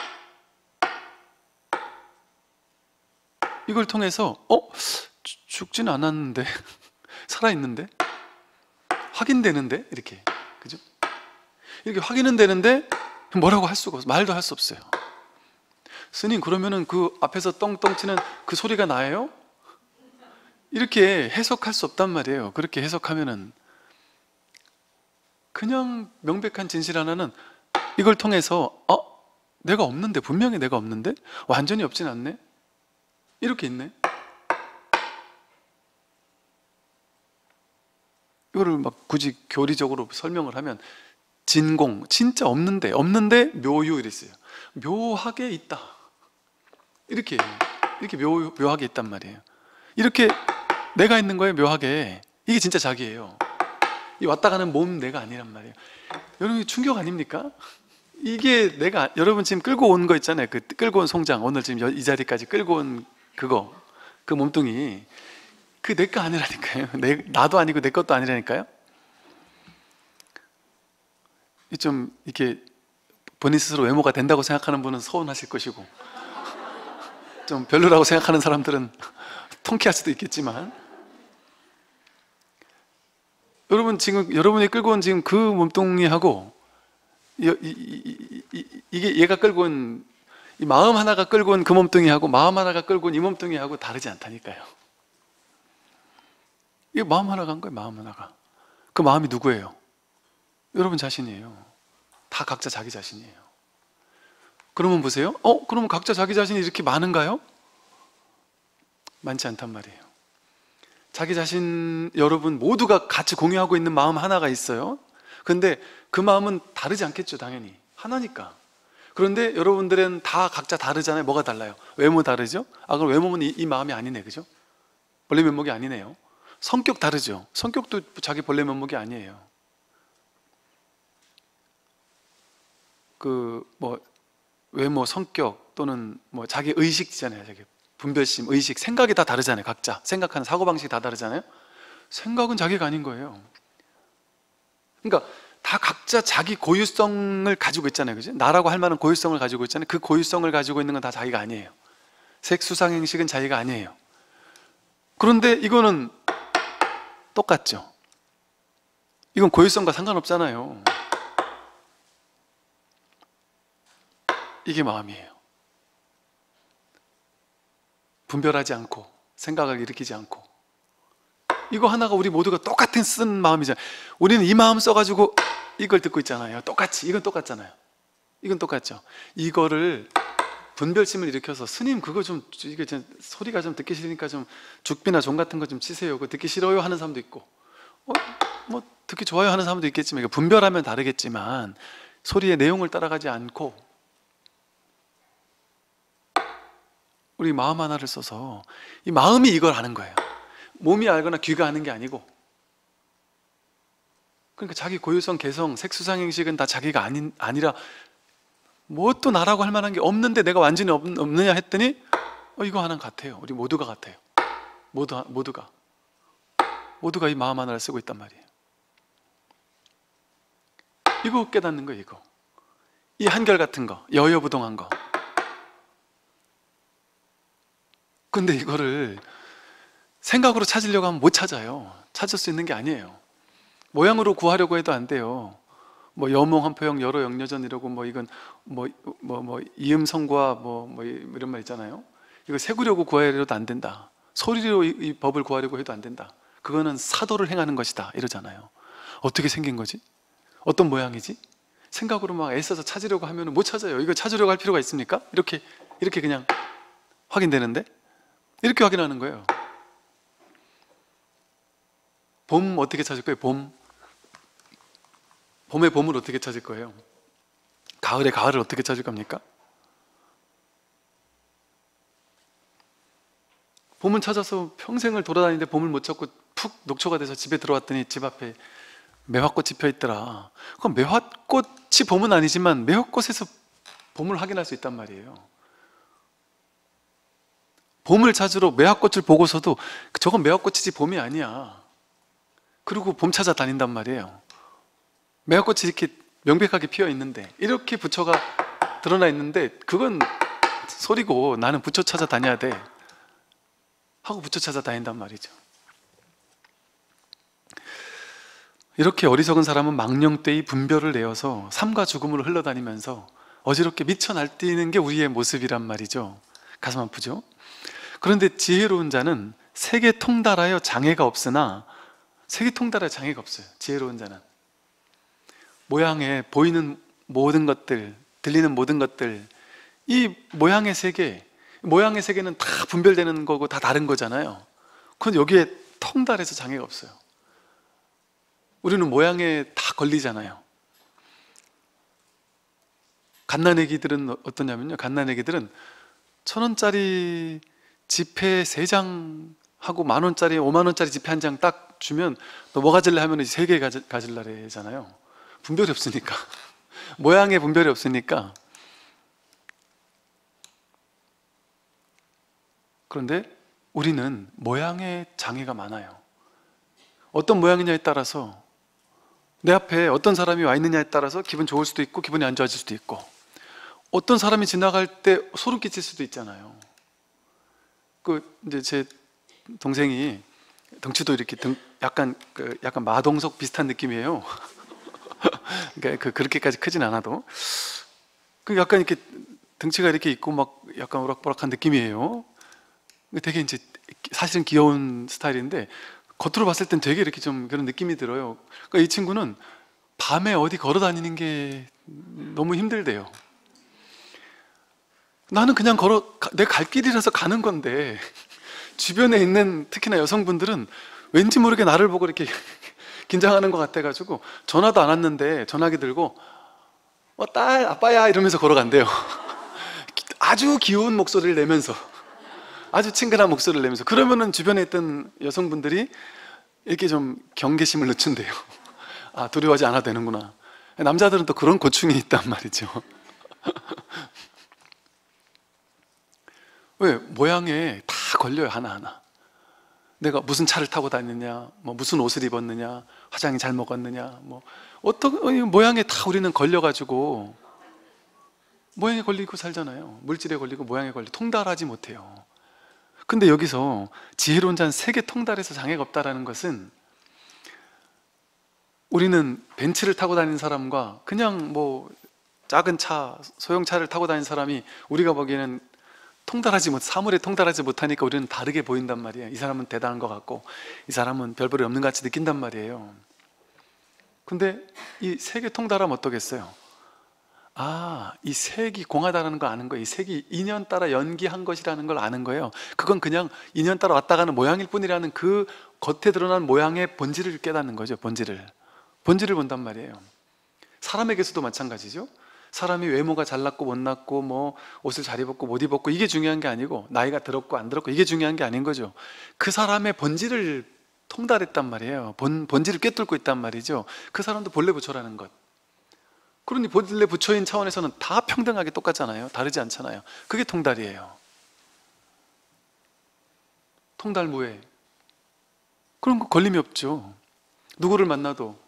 이걸 통해서 어? 죽지는 않았는데 살아있는데? 확인되는데? 이렇게 그죠? 이렇게 확인은 되는데 뭐라고 할 수가 없어요. 말도 할 수 없어요. 스님 그러면은 그 앞에서 떵떵 치는 그 소리가 나예요? 이렇게 해석할 수 없단 말이에요. 그렇게 해석하면은 그냥 명백한 진실 하나는 이걸 통해서 어? 내가 없는데 분명히 내가 없는데? 완전히 없진 않네? 이렇게 있네? 이거를 막 굳이 교리적으로 설명을 하면 진공, 진짜 없는데 없는데 묘유 이랬어요. 묘하게 있다. 이렇게 이렇게 묘, 묘하게 있단 말이에요. 이렇게 내가 있는 거예요. 묘하게. 이게 진짜 자기예요. 이 왔다 가는 몸 내가 아니란 말이에요. 여러분 충격 아닙니까? 이게 내가 여러분 지금 끌고 온 거 있잖아요. 그 끌고 온 송장 오늘 지금 이 자리까지 끌고 온 그거 그 몸뚱이 그 내 거 아니라니까요. 내, 나도 아니고 내 것도 아니라니까요. 좀 이렇게 본인 스스로 외모가 된다고 생각하는 분은 서운하실 것이고 좀 별로라고 생각하는 사람들은 통쾌할 수도 있겠지만 여러분 지금 여러분이 끌고 온 지금 그 몸뚱이하고 이, 이, 이, 이, 이게 얘가 끌고 온 이 마음 하나가 끌고 온 그 몸뚱이하고 마음 하나가 끌고 온 이 몸뚱이하고 다르지 않다니까요. 이게 마음 하나가 한 거예요. 마음 하나가. 그 마음이 누구예요? 여러분 자신이에요. 다 각자 자기 자신이에요. 그러면 보세요. 어? 그러면 각자 자기 자신이 이렇게 많은가요? 많지 않단 말이에요. 자기 자신 여러분 모두가 같이 공유하고 있는 마음 하나가 있어요. 근데 그 마음은 다르지 않겠죠. 당연히 하나니까. 그런데 여러분들은 다 각자 다르잖아요. 뭐가 달라요? 외모 다르죠? 아 그럼 외모는 이, 이 마음이 아니네. 그죠? 본래 면목이 아니네요. 성격 다르죠? 성격도 자기 본래 면목이 아니에요. 그 뭐 외모, 성격 또는 뭐 자기 의식이잖아요. 자기 분별심, 의식, 생각이 다 다르잖아요. 각자 생각하는 사고방식이 다 다르잖아요. 생각은 자기가 아닌 거예요. 그러니까 다 각자 자기 고유성을 가지고 있잖아요. 그죠? 나라고 할 만한 고유성을 가지고 있잖아요. 그 고유성을 가지고 있는 건 다 자기가 아니에요. 색수상행식은 자기가 아니에요. 그런데 이거는 똑같죠? 이건 고유성과 상관없잖아요. 이게 마음이에요. 분별하지 않고 생각을 일으키지 않고, 이거 하나가 우리 모두가 똑같은 쓴 마음이잖아요. 우리는 이 마음 써가지고 이걸 듣고 있잖아요. 똑같이. 이건 똑같잖아요. 이건 똑같죠. 이거를 분별심을 일으켜서, 스님 그거 좀, 이게 좀 소리가 좀 듣기 싫으니까 좀 죽비나 종 같은 거 좀 치세요. 그거 듣기 싫어요 하는 사람도 있고, 어, 뭐 듣기 좋아요 하는 사람도 있겠지만, 이거 분별하면 다르겠지만 소리의 내용을 따라가지 않고 우리 마음 하나를 써서, 이 마음이 이걸 아는 거예요. 몸이 알거나 귀가 아는 게 아니고. 그러니까 자기 고유성, 개성, 색수상행식은 다 자기가 아닌, 아니라 뭐 또 나라고 할 만한 게 없는데 내가 완전히 없, 없느냐 했더니 어, 이거 하나 같아요. 우리 모두가 같아요. 모두, 모두가 모두가 이 마음 하나를 쓰고 있단 말이에요. 이거 깨닫는 거예요. 이거, 이 한결같은 거, 여여부동한 거. 근데 이거를 생각으로 찾으려고 하면 못 찾아요. 찾을 수 있는 게 아니에요. 모양으로 구하려고 해도 안 돼요. 뭐 여몽 한포영 여로 영여전 이러고, 뭐 이건 뭐 뭐 뭐 이음성과 뭐 뭐 이런 말 있잖아요. 이거 세구려고 구하려도 안 된다. 소리로 이, 이 법을 구하려고 해도 안 된다. 그거는 사도를 행하는 것이다 이러잖아요. 어떻게 생긴 거지? 어떤 모양이지? 생각으로 막 애써서 찾으려고 하면 못 찾아요. 이거 찾으려고 할 필요가 있습니까? 이렇게 이렇게 그냥 확인되는데, 이렇게 확인하는 거예요. 봄 어떻게 찾을 거예요? 봄. 봄의 봄을 어떻게 찾을 거예요? 가을의 가을을 어떻게 찾을 겁니까? 봄을 찾아서 평생을 돌아다니는데 봄을 못 찾고 푹 녹초가 돼서 집에 들어왔더니 집 앞에 매화꽃이 펴 있더라. 그럼 매화꽃이 봄은 아니지만 매화꽃에서 봄을 확인할 수 있단 말이에요. 봄을 찾으러 매화꽃을 보고서도 저건 매화꽃이지 봄이 아니야. 그리고 봄 찾아 다닌단 말이에요. 매화꽃이 이렇게 명백하게 피어 있는데, 이렇게 부처가 드러나 있는데 그건 소리고 나는 부처 찾아 다녀야 돼 하고 부처 찾아 다닌단 말이죠. 이렇게 어리석은 사람은 망령되이 분별을 내어서 삶과 죽음으로 흘러다니면서 어지럽게 미쳐 날뛰는 게 우리의 모습이란 말이죠. 가슴 아프죠? 그런데 지혜로운 자는 세계 통달하여 장애가 없으나, 세계 통달하여 장애가 없어요. 지혜로운 자는 모양에 보이는 모든 것들, 들리는 모든 것들, 이 모양의 세계, 모양의 세계는 다 분별되는 거고 다 다른 거잖아요. 그건 여기에 통달해서 장애가 없어요. 우리는 모양에 다 걸리잖아요. 갓난애기들은 어떠냐면요, 갓난애기들은 천 원짜리 지폐 세 장 하고 만 원짜리, 오만 원짜리 지폐 한 장 딱 주면 너 뭐 가질래 하면 세 개 가질라래잖아요. 분별이 없으니까. 모양에 분별이 없으니까. 그런데 우리는 모양에 장애가 많아요. 어떤 모양이냐에 따라서, 내 앞에 어떤 사람이 와 있느냐에 따라서 기분 좋을 수도 있고 기분이 안 좋아질 수도 있고, 어떤 사람이 지나갈 때 소름 끼칠 수도 있잖아요. 그 이제 제 동생이 덩치도 이렇게 등, 약간 그 약간 마동석 비슷한 느낌이에요. 그러니까 그 그렇게까지 크진 않아도 그 약간 이렇게 등치가 이렇게 있고 막 약간 오락부락한 느낌이에요. 되게 이제 사실은 귀여운 스타일인데 겉으로 봤을 땐 되게 이렇게 좀 그런 느낌이 들어요. 그러니까 이 친구는 밤에 어디 걸어 다니는 게 너무 힘들대요. 나는 그냥 걸어, 내 갈 길이라서 가는 건데, 주변에 있는 특히나 여성분들은 왠지 모르게 나를 보고 이렇게 긴장하는 것 같아가지고 전화도 안 왔는데 전화기 들고 어, 딸, 아빠야 이러면서 걸어간대요. 아주 귀여운 목소리를 내면서, 아주 친근한 목소리를 내면서. 그러면은 주변에 있던 여성분들이 이렇게 좀 경계심을 늦춘대요. 아, 두려워하지 않아도 되는구나. 남자들은 또 그런 고충이 있단 말이죠. 왜? 모양에 다 걸려요, 하나하나. 내가 무슨 차를 타고 다니느냐, 뭐 무슨 옷을 입었느냐, 화장이 잘 먹었느냐, 뭐 어떤 모양에 다 우리는 걸려가지고 모양에 걸리고 살잖아요. 물질에 걸리고 모양에 걸리고 통달하지 못해요. 근데 여기서 지혜로운 자는 세계 통달해서 장애가 없다라는 것은 우리는 벤츠를 타고 다니는 사람과 그냥 뭐 작은 차, 소형차를 타고 다니는 사람이 우리가 보기에는 통달하지 못, 사물에 통달하지 못하니까 우리는 다르게 보인단 말이에요. 이 사람은 대단한 것 같고 이 사람은 별 볼이 없는 것 같이 느낀단 말이에요. 근데 이 색이 통달하면 어떠겠어요? 아, 이 색이 공하다는 걸 아는 거예요. 이 색이 인연 따라 연기한 것이라는 걸 아는 거예요. 그건 그냥 인연 따라 왔다 가는 모양일 뿐이라는 그 겉에 드러난 모양의 본질을 깨닫는 거죠. 본질을 본질을 본단 말이에요. 사람에게서도 마찬가지죠. 사람이 외모가 잘났고 못났고 뭐 옷을 잘 입었고 못 입었고 이게 중요한 게 아니고 나이가 들었고 안 들었고 이게 중요한 게 아닌 거죠. 그 사람의 본질을 통달했단 말이에요. 본, 본질을 꿰뚫고 있단 말이죠. 그 사람도 본래 부처라는 것. 그러니 본래 부처인 차원에서는 다 평등하게 똑같잖아요. 다르지 않잖아요. 그게 통달이에요. 통달무예. 그런 거 걸림이 없죠. 누구를 만나도.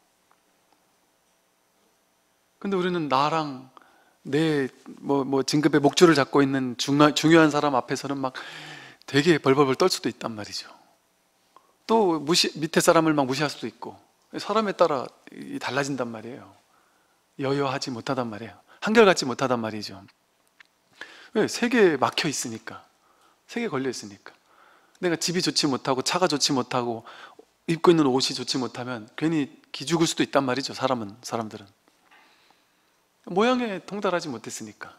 근데 우리는 나랑 내 뭐 뭐 진급의 목줄을 잡고 있는 중요, 중요한 사람 앞에서는 막 되게 벌벌벌 떨 수도 있단 말이죠. 또 무시, 밑에 사람을 막 무시할 수도 있고 사람에 따라 달라진단 말이에요. 여여하지 못하단 말이에요. 한결같지 못하단 말이죠. 왜? 세계에 막혀 있으니까. 세계에 걸려 있으니까. 내가 집이 좋지 못하고 차가 좋지 못하고 입고 있는 옷이 좋지 못하면 괜히 기죽을 수도 있단 말이죠. 사람은, 사람들은 모양에 통달하지 못했으니까.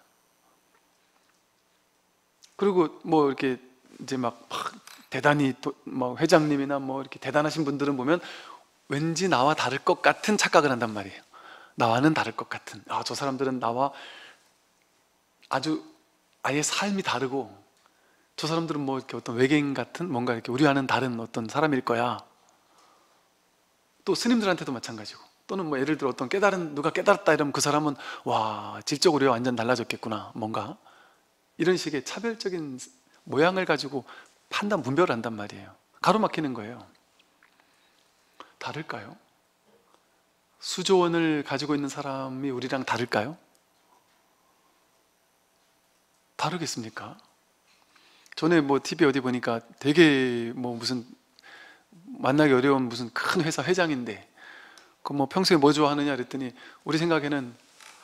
그리고 뭐 이렇게 이제 막, 막 대단히 도, 뭐 회장님이나 뭐 이렇게 대단하신 분들은 보면 왠지 나와 다를 것 같은 착각을 한단 말이에요. 나와는 다를 것 같은. 아, 저 사람들은 나와 아주 아예 삶이 다르고 저 사람들은 뭐 이렇게 어떤 외계인 같은 뭔가 이렇게 우리와는 다른 어떤 사람일 거야. 또 스님들한테도 마찬가지고. 또는 뭐 예를 들어 어떤 깨달은 누가 깨달았다 이러면 그 사람은 와 질적으로 완전 달라졌겠구나 뭔가 이런 식의 차별적인 모양을 가지고 판단 분별을 한단 말이에요. 가로막히는 거예요. 다를까요? 수조원을 가지고 있는 사람이 우리랑 다를까요? 다르겠습니까? 전에 뭐 티비 어디 보니까 되게 뭐 무슨 만나기 어려운 무슨 큰 회사 회장인데 그 뭐 평소에 뭐 좋아하느냐 그랬더니 우리 생각에는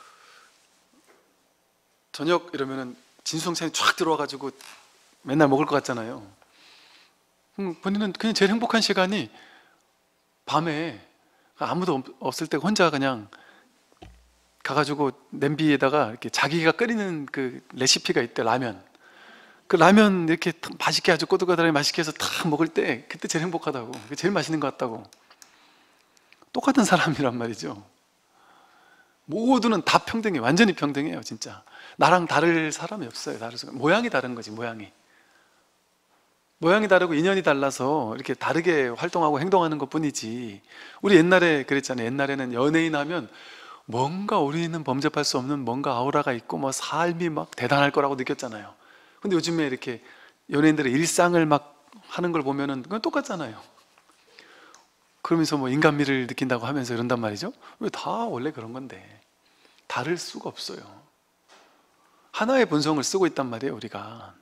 저녁 이러면은 진수성찬이 쫙 들어와가지고 맨날 먹을 것 같잖아요. 음, 본인은 그냥 제일 행복한 시간이 밤에 아무도 없을 때 혼자 그냥 가가지고 냄비에다가 이렇게 자기가 끓이는 그 레시피가 있대. 라면. 그 라면 이렇게 맛있게 아주 꼬들꼬들하게 맛있게 해서 탁 먹을 때 그때 제일 행복하다고. 그게 제일 맛있는 것 같다고. 똑같은 사람이란 말이죠. 모두는 다 평등해. 완전히 평등해요, 진짜. 나랑 다를 사람이 없어요. 다를 수가. 모양이 다른 거지, 모양이. 모양이 다르고 인연이 달라서 이렇게 다르게 활동하고 행동하는 것 뿐이지. 우리 옛날에 그랬잖아요. 옛날에는 연예인 하면 뭔가 우리는 범접할 수 없는 뭔가 아우라가 있고 뭐 삶이 막 대단할 거라고 느꼈잖아요. 근데 요즘에 이렇게 연예인들의 일상을 막 하는 걸 보면은 그건 똑같잖아요. 그러면서 뭐 인간미를 느낀다고 하면서 이런단 말이죠. 왜 다 원래 그런 건데 다를 수가 없어요. 하나의 본성을 쓰고 있단 말이에요, 우리가.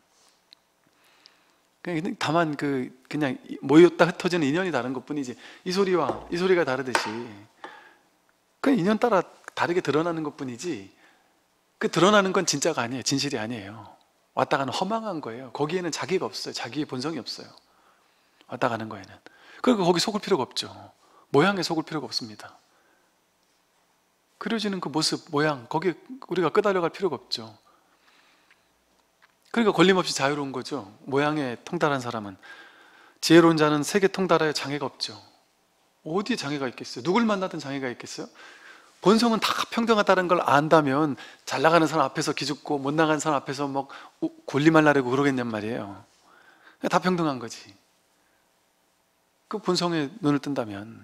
그냥 다만 그 그냥 모였다 흩어지는 인연이 다른 것뿐이지. 이 소리와 이 소리가 다르듯이 그냥 인연 따라 다르게 드러나는 것뿐이지. 그 드러나는 건 진짜가 아니에요. 진실이 아니에요. 왔다 가는 허망한 거예요. 거기에는 자기가 없어요. 자기의 본성이 없어요. 왔다 가는 거에는. 그러니까 거기 속을 필요가 없죠. 모양에 속을 필요가 없습니다. 그려지는 그 모습, 모양, 거기에 우리가 끄달려갈 필요가 없죠. 그러니까 걸림없이 자유로운 거죠. 모양에 통달한 사람은. 지혜로운 자는 세계 통달하여 장애가 없죠. 어디에 장애가 있겠어요? 누굴 만나든 장애가 있겠어요? 본성은 다 평등하다는 걸 안다면 잘 나가는 사람 앞에서 기죽고 못 나가는 사람 앞에서 막 군림하려고 그러겠냔 말이에요. 다 평등한 거지. 그 본성에 눈을 뜬다면.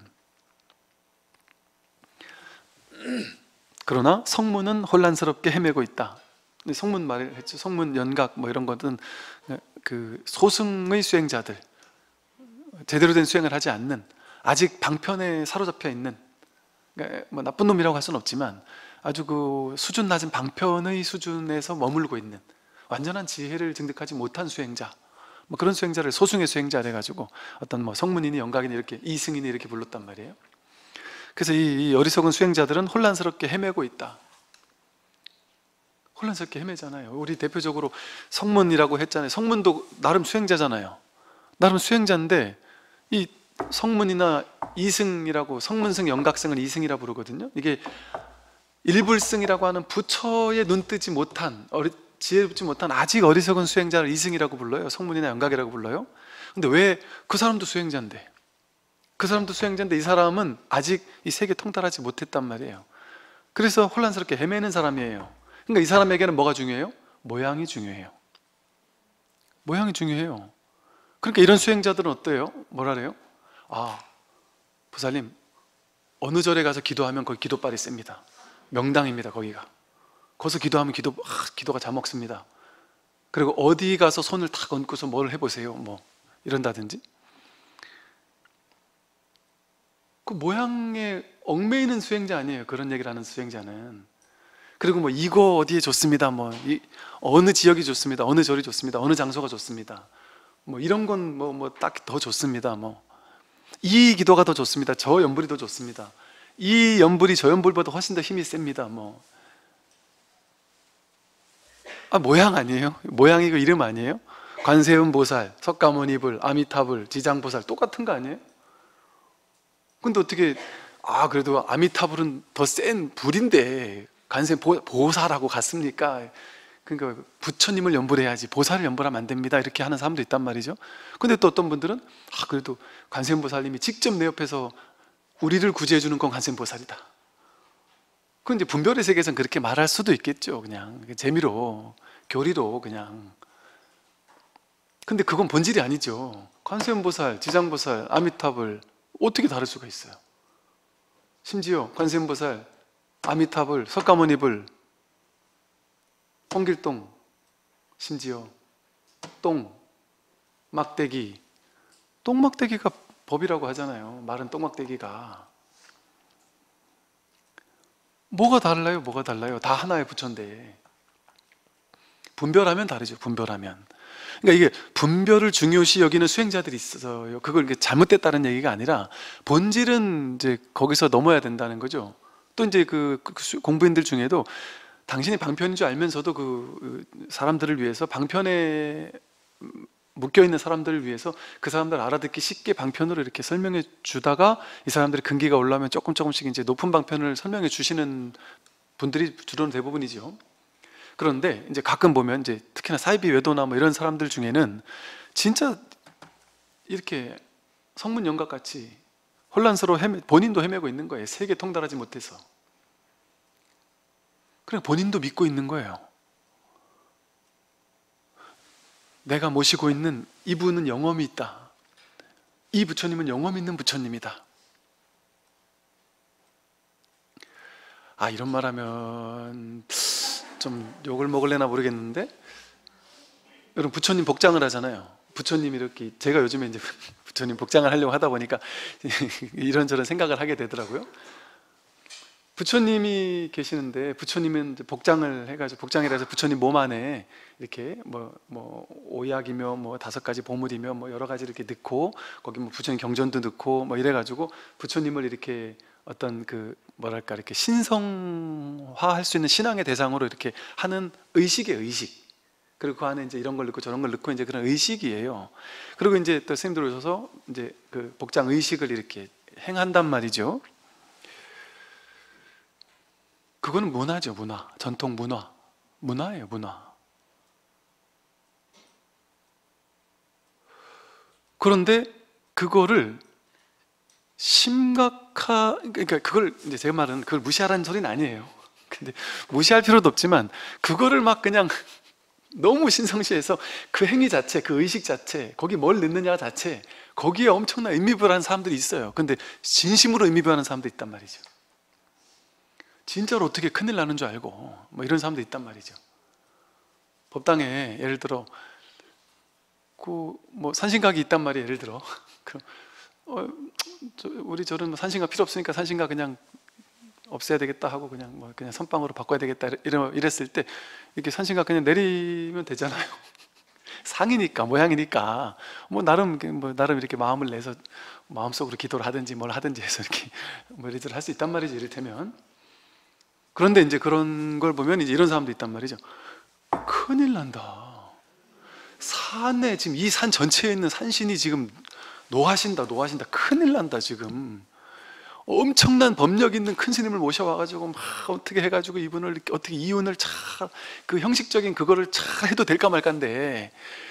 그러나 성문은 혼란스럽게 헤매고 있다. 성문 말을 했죠. 성문 연각 뭐 이런 것은 그 소승의 수행자들, 제대로 된 수행을 하지 않는, 아직 방편에 사로잡혀 있는, 그러니까 뭐 나쁜 놈이라고 할 수는 없지만 아주 그 수준 낮은 방편의 수준에서 머물고 있는 완전한 지혜를 증득하지 못한 수행자, 뭐 그런 수행자를 소승의 수행자 해가지고 어떤 뭐 성문이니 연각이니 이렇게 이승이니 이렇게 불렀단 말이에요. 그래서 이, 이 어리석은 수행자들은 혼란스럽게 헤매고 있다. 혼란스럽게 헤매잖아요. 우리 대표적으로 성문이라고 했잖아요. 성문도 나름 수행자잖아요. 나름 수행자인데 이 성문이나 이승이라고, 성문승 영각승을 이승이라 부르거든요. 이게 일불승이라고 하는 부처에 눈 뜨지 못한, 어리, 지혜 붙지 못한 아직 어리석은 수행자를 이승이라고 불러요. 성문이나 영각이라고 불러요. 근데 왜? 그 사람도 수행자인데 그 사람도 수행자인데 이 사람은 아직 이 세계 통달하지 못했단 말이에요. 그래서 혼란스럽게 헤매는 사람이에요. 그러니까 이 사람에게는 뭐가 중요해요? 모양이 중요해요. 모양이 중요해요. 그러니까 이런 수행자들은 어때요? 뭐라 그래요? 아, 보살님 어느 절에 가서 기도하면 거기 기도빨이 셉니다. 명당입니다. 거기가. 거기서 기도하면 기도, 아, 기도가 잘 먹습니다. 그리고 어디 가서 손을 탁 얹고서 뭘 해보세요, 뭐 이런다든지. 그 모양에 얽매이는 수행자 아니에요, 그런 얘기를 하는 수행자는. 그리고 뭐 이거 어디에 좋습니다, 뭐 이, 어느 지역이 좋습니다, 어느 절이 좋습니다, 어느 장소가 좋습니다, 뭐 이런 건 뭐 뭐 딱 더 좋습니다, 뭐 이 기도가 더 좋습니다, 저 연불이 더 좋습니다, 이 연불이 저 연불보다 훨씬 더 힘이 셉니다, 뭐. 아, 모양 아니에요? 모양이고 이름 아니에요? 관세음 보살, 석가모니불, 아미타불, 지장보살 똑같은 거 아니에요? 근데 어떻게, 아 그래도 아미타불은 더 센 불인데 관세음 보, 보살하고 같습니까? 그러니까 부처님을 연불해야지 보살을 연불하면 안 됩니다, 이렇게 하는 사람도 있단 말이죠. 근데 또 어떤 분들은 아 그래도 관세음 보살님이 직접 내 옆에서 우리를 구제해 주는 건 관세음 보살이다. 그 이제 분별의 세계에서는 그렇게 말할 수도 있겠죠. 그냥 재미로, 교리로 그냥. 근데 그건 본질이 아니죠. 관세음보살, 지장보살, 아미타불 어떻게 다를 수가 있어요? 심지어 관세음보살, 아미타불, 석가모니불, 홍길동, 심지어 똥, 막대기, 똥막대기가 법이라고 하잖아요. 말은 똥막대기가. 뭐가 달라요? 뭐가 달라요? 다 하나의 부처인데. 분별하면 다르죠. 분별하면. 그러니까 이게 분별을 중요시 여기는 수행자들이 있어요. 그걸 이게 잘못됐다는 얘기가 아니라 본질은 이제 거기서 넘어야 된다는 거죠. 또 이제 그 공부인들 중에도 당신이 방편인 줄 알면서도 그 사람들을 위해서, 방편에 묶여 있는 사람들을 위해서 그 사람들 알아듣기 쉽게 방편으로 이렇게 설명해 주다가 이 사람들이 근기가 올라오면 조금 조금씩 이제 높은 방편을 설명해 주시는 분들이 주로는 대부분이죠. 그런데 이제 가끔 보면 이제 특히나 사이비 외도나 뭐 이런 사람들 중에는 진짜 이렇게 성문 영각 같이 혼란스러워 헤매, 본인도 헤매고 있는 거예요. 세계 통달하지 못해서. 그냥 본인도 믿고 있는 거예요. 내가 모시고 있는 이분은 영험이 있다. 이 부처님은 영험 있는 부처님이다. 아, 이런 말 하면 좀 욕을 먹을래나 모르겠는데, 여러분 부처님 복장을 하잖아요. 부처님 이렇게, 제가 요즘에 이제 부처님 복장을 하려고 하다 보니까 이런저런 생각을 하게 되더라고요. 부처님이 계시는데 부처님은 이제 복장을 해가지고, 복장이라 해서 부처님 몸 안에 이렇게 뭐, 뭐 오약이며 뭐 다섯 가지 보물이며 뭐 여러 가지 이렇게 넣고, 거기 뭐 부처님 경전도 넣고 뭐 이래가지고 부처님을 이렇게 어떤 그 뭐랄까 이렇게 신성화할 수 있는 신앙의 대상으로 이렇게 하는 의식의 의식. 그리고 그 안에 이제 이런 걸 넣고 저런 걸 넣고 이제 그런 의식이에요. 그리고 이제 또 스님들 오셔서 이제 그 복장 의식을 이렇게 행한단 말이죠. 그거는 문화죠, 문화. 전통 문화. 문화예요, 문화. 그런데 그거를 심각하, 그러니까 그걸 이제 제 말은 그걸 무시하라는 소리는 아니에요. 근데 무시할 필요도 없지만 그거를 막 그냥 너무 신성시해서 그 행위 자체, 그 의식 자체, 거기 뭘 넣느냐 자체, 거기에 엄청난 의미부여하는 사람들이 있어요. 근데 진심으로 의미부여하는 사람도 있단 말이죠. 진짜로 어떻게 큰일 나는 줄 알고 뭐 이런 사람도 있단 말이죠. 법당에 예를 들어 그 뭐 산신각이 있단 말이에요. 예를 들어 그럼 어, 저, 우리 저는 뭐 산신각 필요 없으니까 산신각 그냥 없애야 되겠다 하고 그냥 뭐 그냥 선방으로 바꿔야 되겠다 이러, 이랬을 때 이렇게 산신각 그냥 내리면 되잖아요. 상이니까, 모양이니까 뭐 나름 뭐 나름 이렇게 마음을 내서 마음속으로 기도를 하든지 뭘 하든지 해서 이렇게 뭐 이리저리 할 수 있단 말이죠, 이를테면. 그런데 이제 그런 걸 보면 이제 이런 사람도 있단 말이죠. 큰일 난다. 산에 지금 이 산 전체에 있는 산신이 지금 노하신다, 노하신다. 큰일 난다 지금. 엄청난 법력 있는 큰 스님을 모셔와가지고 막 어떻게 해가지고 이분을 이렇게 어떻게 이혼을 잘 그 형식적인 그거를 잘 해도 될까 말까인데,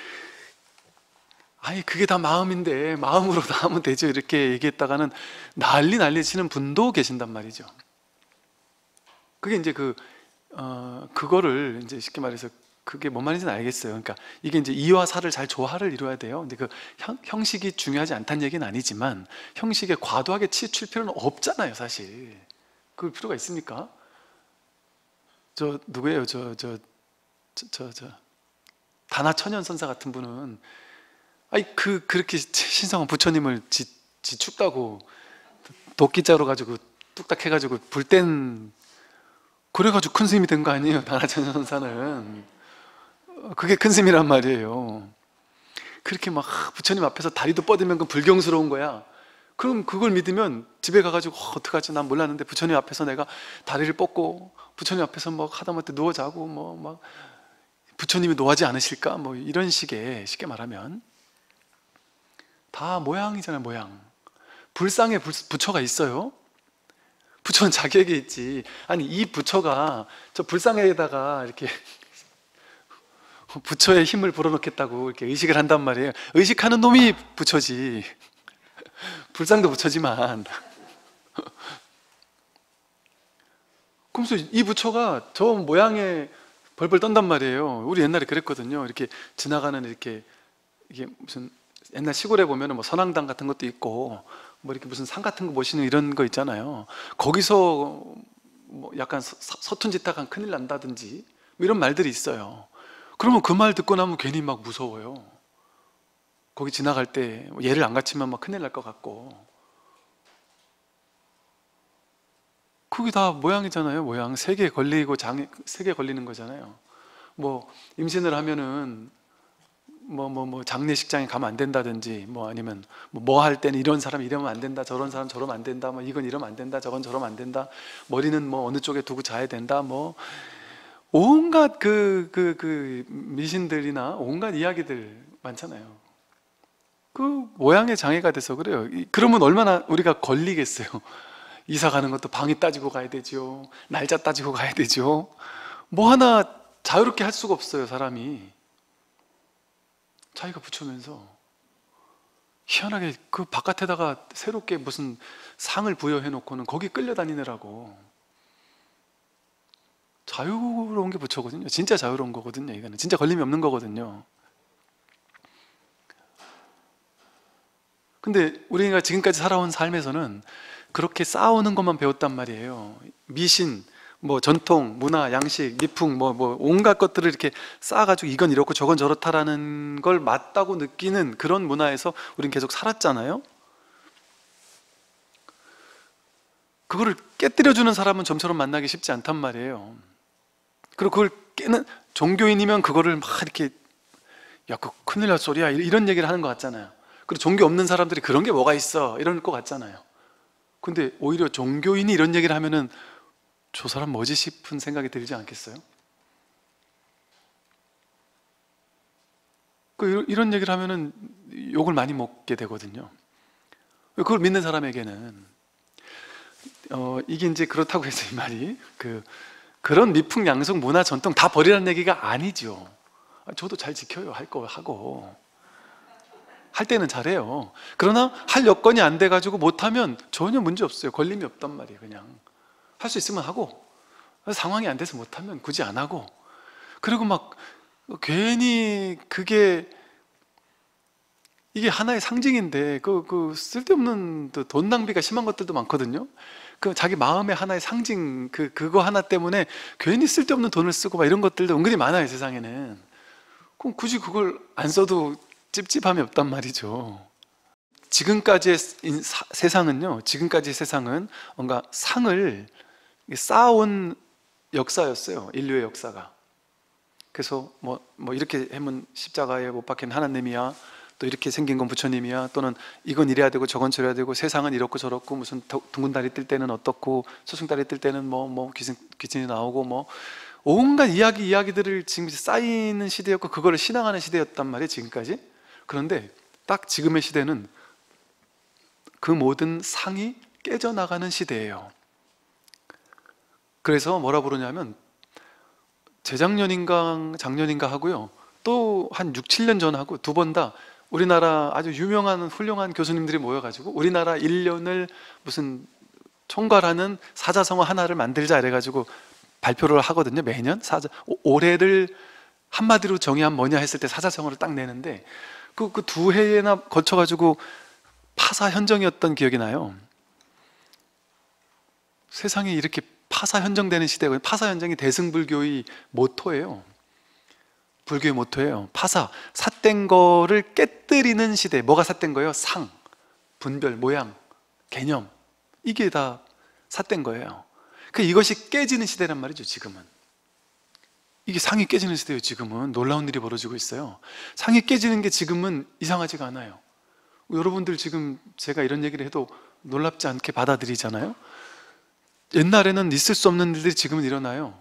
아니 그게 다 마음인데 마음으로 다 하면 되죠, 이렇게 얘기했다가는 난리 난리 치는 분도 계신단 말이죠. 그게 이제 그 어, 그거를 이제 쉽게 말해서 그게 뭔 말인지는 알겠어요. 그러니까 이게 이제 이와 사를 잘 조화를 이루어야 돼요. 근데 그 형, 형식이 중요하지 않다는 얘기는 아니지만 형식에 과도하게 치우칠 필요는 없잖아요, 사실. 그 필요가 있습니까? 저 누구예요? 저 저 저 저 저 다나천연 선사 같은 분은 아니 그 그렇게 신성한 부처님을 지, 지 춥다고 도끼자루 가지고 뚝딱 해가지고 불땐 그래가지고 큰 스님이 된 거 아니에요, 다나천연 선사는. 그게 큰 스님이란 말이에요. 그렇게 막 부처님 앞에서 다리도 뻗으면 그 불경스러운 거야. 그럼 그걸 믿으면 집에 가가지고 어, 어떡하지, 난 몰랐는데 부처님 앞에서 내가 다리를 뻗고 부처님 앞에서 뭐 하다못해 누워 자고 뭐 막 부처님이 노하지 않으실까, 뭐 이런 식의, 쉽게 말하면 다 모양이잖아요, 모양. 불상에 불, 부처가 있어요? 부처는 자기에게 있지. 아니 이 부처가 저 불상에다가 이렇게 부처의 힘을 불어넣겠다고 이렇게 의식을 한단 말이에요. 의식하는 놈이 부처지. 불상도 부처지만. 그러면서 이 부처가 저 모양에 벌벌 떤단 말이에요. 우리 옛날에 그랬거든요. 이렇게 지나가는 이렇게 이게 무슨 옛날 시골에 보면은 뭐 선앙당 같은 것도 있고 뭐 이렇게 무슨 산 같은 거 보시는 이런 거 있잖아요. 거기서 뭐 약간 서, 서툰 짓 하면 큰일 난다든지 뭐 이런 말들이 있어요. 그러면 그 말 듣고 나면 괜히 막 무서워요. 거기 지나갈 때 얘를 안 갖추면 막 큰일 날 것 같고. 그게 다 모양이잖아요, 모양. 색에 걸리고 장에 색에 걸리는 거잖아요. 뭐 임신을 하면은 뭐 뭐 뭐 장례식장에 가면 안 된다든지, 뭐 아니면 뭐 할 때는 이런 사람 이러면 안 된다, 저런 사람 저러면 안 된다, 뭐 이건 이러면 안 된다, 저건 저러면 안 된다, 머리는 뭐 어느 쪽에 두고 자야 된다, 뭐 온갖 그, 그, 그 미신들이나 온갖 이야기들 많잖아요. 그 모양의 장애가 돼서 그래요. 그러면 얼마나 우리가 걸리겠어요. 이사 가는 것도 방이 따지고 가야 되죠. 날짜 따지고 가야 되죠. 뭐 하나 자유롭게 할 수가 없어요, 사람이. 자기가 붙이면서 희한하게 그 바깥에다가 새롭게 무슨 상을 부여해 놓고는 거기 끌려다니느라고. 자유로운 게 부처거든요. 진짜 자유로운 거거든요. 이거는 진짜 걸림이 없는 거거든요. 근데 우리가 지금까지 살아온 삶에서는 그렇게 쌓아오는 것만 배웠단 말이에요. 미신, 뭐 전통, 문화, 양식, 미풍, 뭐, 뭐 온갖 것들을 이렇게 쌓아가지고 이건 이렇고 저건 저렇다라는 걸 맞다고 느끼는 그런 문화에서 우리는 계속 살았잖아요. 그거를 깨뜨려주는 사람은 좀처럼 만나기 쉽지 않단 말이에요. 그리고 그걸 깨는, 종교인이면 그거를 막 이렇게 야, 그 큰일 날 소리야 이런 얘기를 하는 것 같잖아요. 그리고 종교 없는 사람들이 그런 게 뭐가 있어 이럴 것 같잖아요. 근데 오히려 종교인이 이런 얘기를 하면은 저 사람 뭐지 싶은 생각이 들지 않겠어요? 그 이런 얘기를 하면은 욕을 많이 먹게 되거든요. 그걸 믿는 사람에게는 어, 이게 이제 그렇다고 해서 이 말이 그 그런 미풍양속 문화 전통 다 버리라는 얘기가 아니죠. 저도 잘 지켜요. 할 거 하고 할 때는 잘해요. 그러나 할 여건이 안 돼가지고 못하면 전혀 문제 없어요. 걸림이 없단 말이에요. 그냥 할 수 있으면 하고 상황이 안 돼서 못하면 굳이 안 하고. 그리고 막 괜히 그게 이게 하나의 상징인데 그, 그 쓸데없는 돈 낭비가 심한 것들도 많거든요. 그 자기 마음의 하나의 상징 그 그거 하나 때문에 괜히 쓸데없는 돈을 쓰고 막 이런 것들도 은근히 많아요, 세상에는. 그럼 굳이 그걸 안 써도 찝찝함이 없단 말이죠. 지금까지의 인- 사- 세상은요, 지금까지의 세상은 뭔가 상을 쌓아온 역사였어요, 인류의 역사가. 그래서 뭐, 뭐 이렇게 하면 십자가에 못 박힌 하나님이야, 또 이렇게 생긴 건 부처님이야, 또는 이건 이래야 되고 저건 저래야 되고 세상은 이렇고 저렇고 무슨 둥근 다리 뜰 때는 어떻고 소승 다리 뜰 때는 뭐, 뭐 귀신, 귀신이 나오고 뭐 온갖 이야기 이야기들을 지금 쌓이는 시대였고 그거를 신앙하는 시대였단 말이에요, 지금까지. 그런데 딱 지금의 시대는 그 모든 상이 깨져나가는 시대예요. 그래서 뭐라 부르냐면 재작년인가 작년인가 하고요, 또 한 육, 칠 년 전하고 두 번 다 우리나라 아주 유명한 훌륭한 교수님들이 모여가지고 우리나라 일 년을 무슨 총괄하는 사자성어 하나를 만들자 이래가지고 발표를 하거든요. 매년 사자, 올해를 한마디로 정의하면 뭐냐 했을 때 사자성어를 딱 내는데 그, 그 두 해나 거쳐가지고 파사 현정이었던 기억이 나요. 세상이 이렇게 파사 현정되는 시대고, 파사 현정이 대승불교의 모토예요. 불교의 모토예요. 파사, 삿된 거를 깨뜨리는 시대. 뭐가 삿된 거예요? 상, 분별, 모양, 개념, 이게 다 삿된 거예요. 그 이것이 깨지는 시대란 말이죠. 지금은 이게 상이 깨지는 시대예요. 지금은 놀라운 일이 벌어지고 있어요. 상이 깨지는 게 지금은 이상하지가 않아요. 여러분들 지금 제가 이런 얘기를 해도 놀랍지 않게 받아들이잖아요. 옛날에는 있을 수 없는 일들이 지금은 일어나요.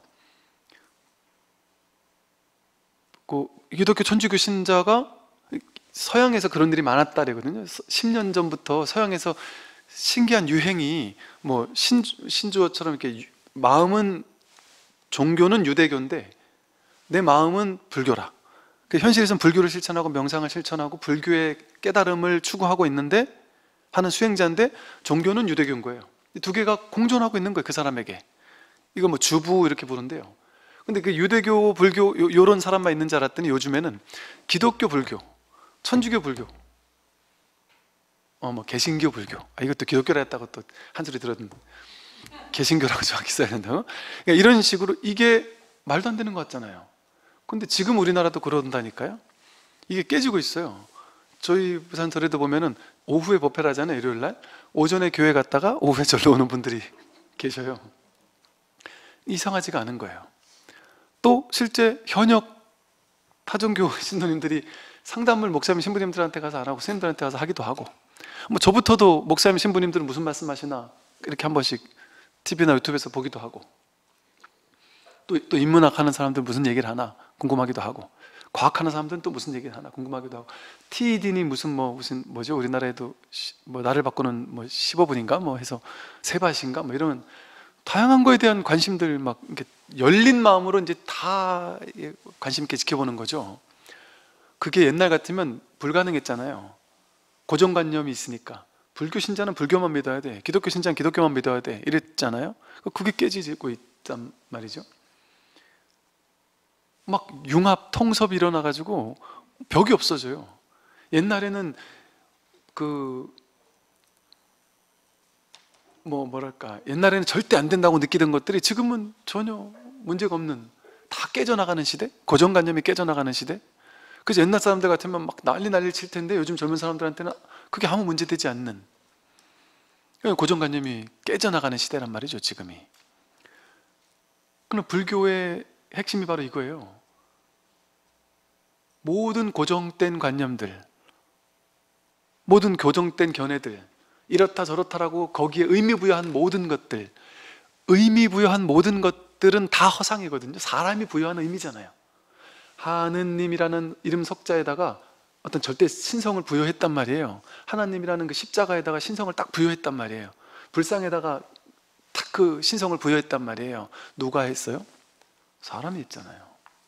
그 기독교 천주교 신자가 서양에서 그런 일이 많았다래거든요. 십 년 전부터 서양에서 신기한 유행이 뭐 신, 신주어처럼 이렇게 마음은 종교는 유대교인데 내 마음은 불교라. 그 현실에서는 불교를 실천하고 명상을 실천하고 불교의 깨달음을 추구하고 있는데 하는 수행자인데 종교는 유대교인 거예요. 두 개가 공존하고 있는 거예요, 그 사람에게. 이거 뭐 주부 이렇게 부른대요. 근데 그 유대교, 불교 요, 요런 사람만 있는 줄 알았더니 요즘에는 기독교 불교, 천주교 불교, 어 뭐 개신교 불교, 아, 이것도 기독교라 했다고 또 한 소리 들었는데 개신교라고 정확히 써야 된다고? 그러니까 이런 식으로 이게 말도 안 되는 것 같잖아요. 근데 지금 우리나라도 그런다니까요. 이게 깨지고 있어요. 저희 부산 절에도 보면은 오후에 법회를 하잖아요, 일요일 날. 오전에 교회 갔다가 오후에 절로 오는 분들이 계셔요. 이상하지가 않은 거예요. 또 실제 현역 타종교 신도님들이 상담을 목사님 신부님들한테 가서 안 하고 스님들한테 가서 하기도 하고, 뭐 저부터도 목사님 신부님들은 무슨 말씀하시나 이렇게 한 번씩 티비나 유튜브에서 보기도 하고, 또, 또 인문학 하는 사람들 무슨 얘기를 하나 궁금하기도 하고, 과학하는 사람들은 또 무슨 얘기를 하나 궁금하기도 하고, 티이디니 무슨 뭐 무슨 뭐죠, 우리나라에도 시, 뭐 나를 바꾸는 뭐 십오 분인가 뭐 해서 세바신가 뭐 이런 다양한 거에 대한 관심들 막 이렇게 열린 마음으로 이제 다 관심 있게 지켜보는 거죠. 그게 옛날 같으면 불가능했잖아요. 고정관념이 있으니까. 불교 신자는 불교만 믿어야 돼, 기독교 신자는 기독교만 믿어야 돼, 이랬잖아요. 그게 깨지고 있단 말이죠. 막 융합, 통섭이 일어나가지고 벽이 없어져요. 옛날에는 그 뭐 뭐랄까, 옛날에는 절대 안 된다고 느끼던 것들이 지금은 전혀 문제가 없는, 다 깨져나가는 시대? 고정관념이 깨져나가는 시대? 그래서 옛날 사람들 같으면 막 난리 난리 칠 텐데 요즘 젊은 사람들한테는 그게 아무 문제되지 않는, 고정관념이 깨져나가는 시대란 말이죠, 지금이. 그럼 불교의 핵심이 바로 이거예요. 모든 고정된 관념들, 모든 고정된 견해들, 이렇다 저렇다라고 거기에 의미 부여한 모든 것들, 의미 부여한 모든 것들은 다 허상이거든요. 사람이 부여한 의미잖아요. 하느님이라는 이름 석자에다가 어떤 절대 신성을 부여했단 말이에요. 하나님이라는 그 십자가에다가 신성을 딱 부여했단 말이에요. 불상에다가 딱 그 신성을 부여했단 말이에요. 누가 했어요? 사람이 했잖아요.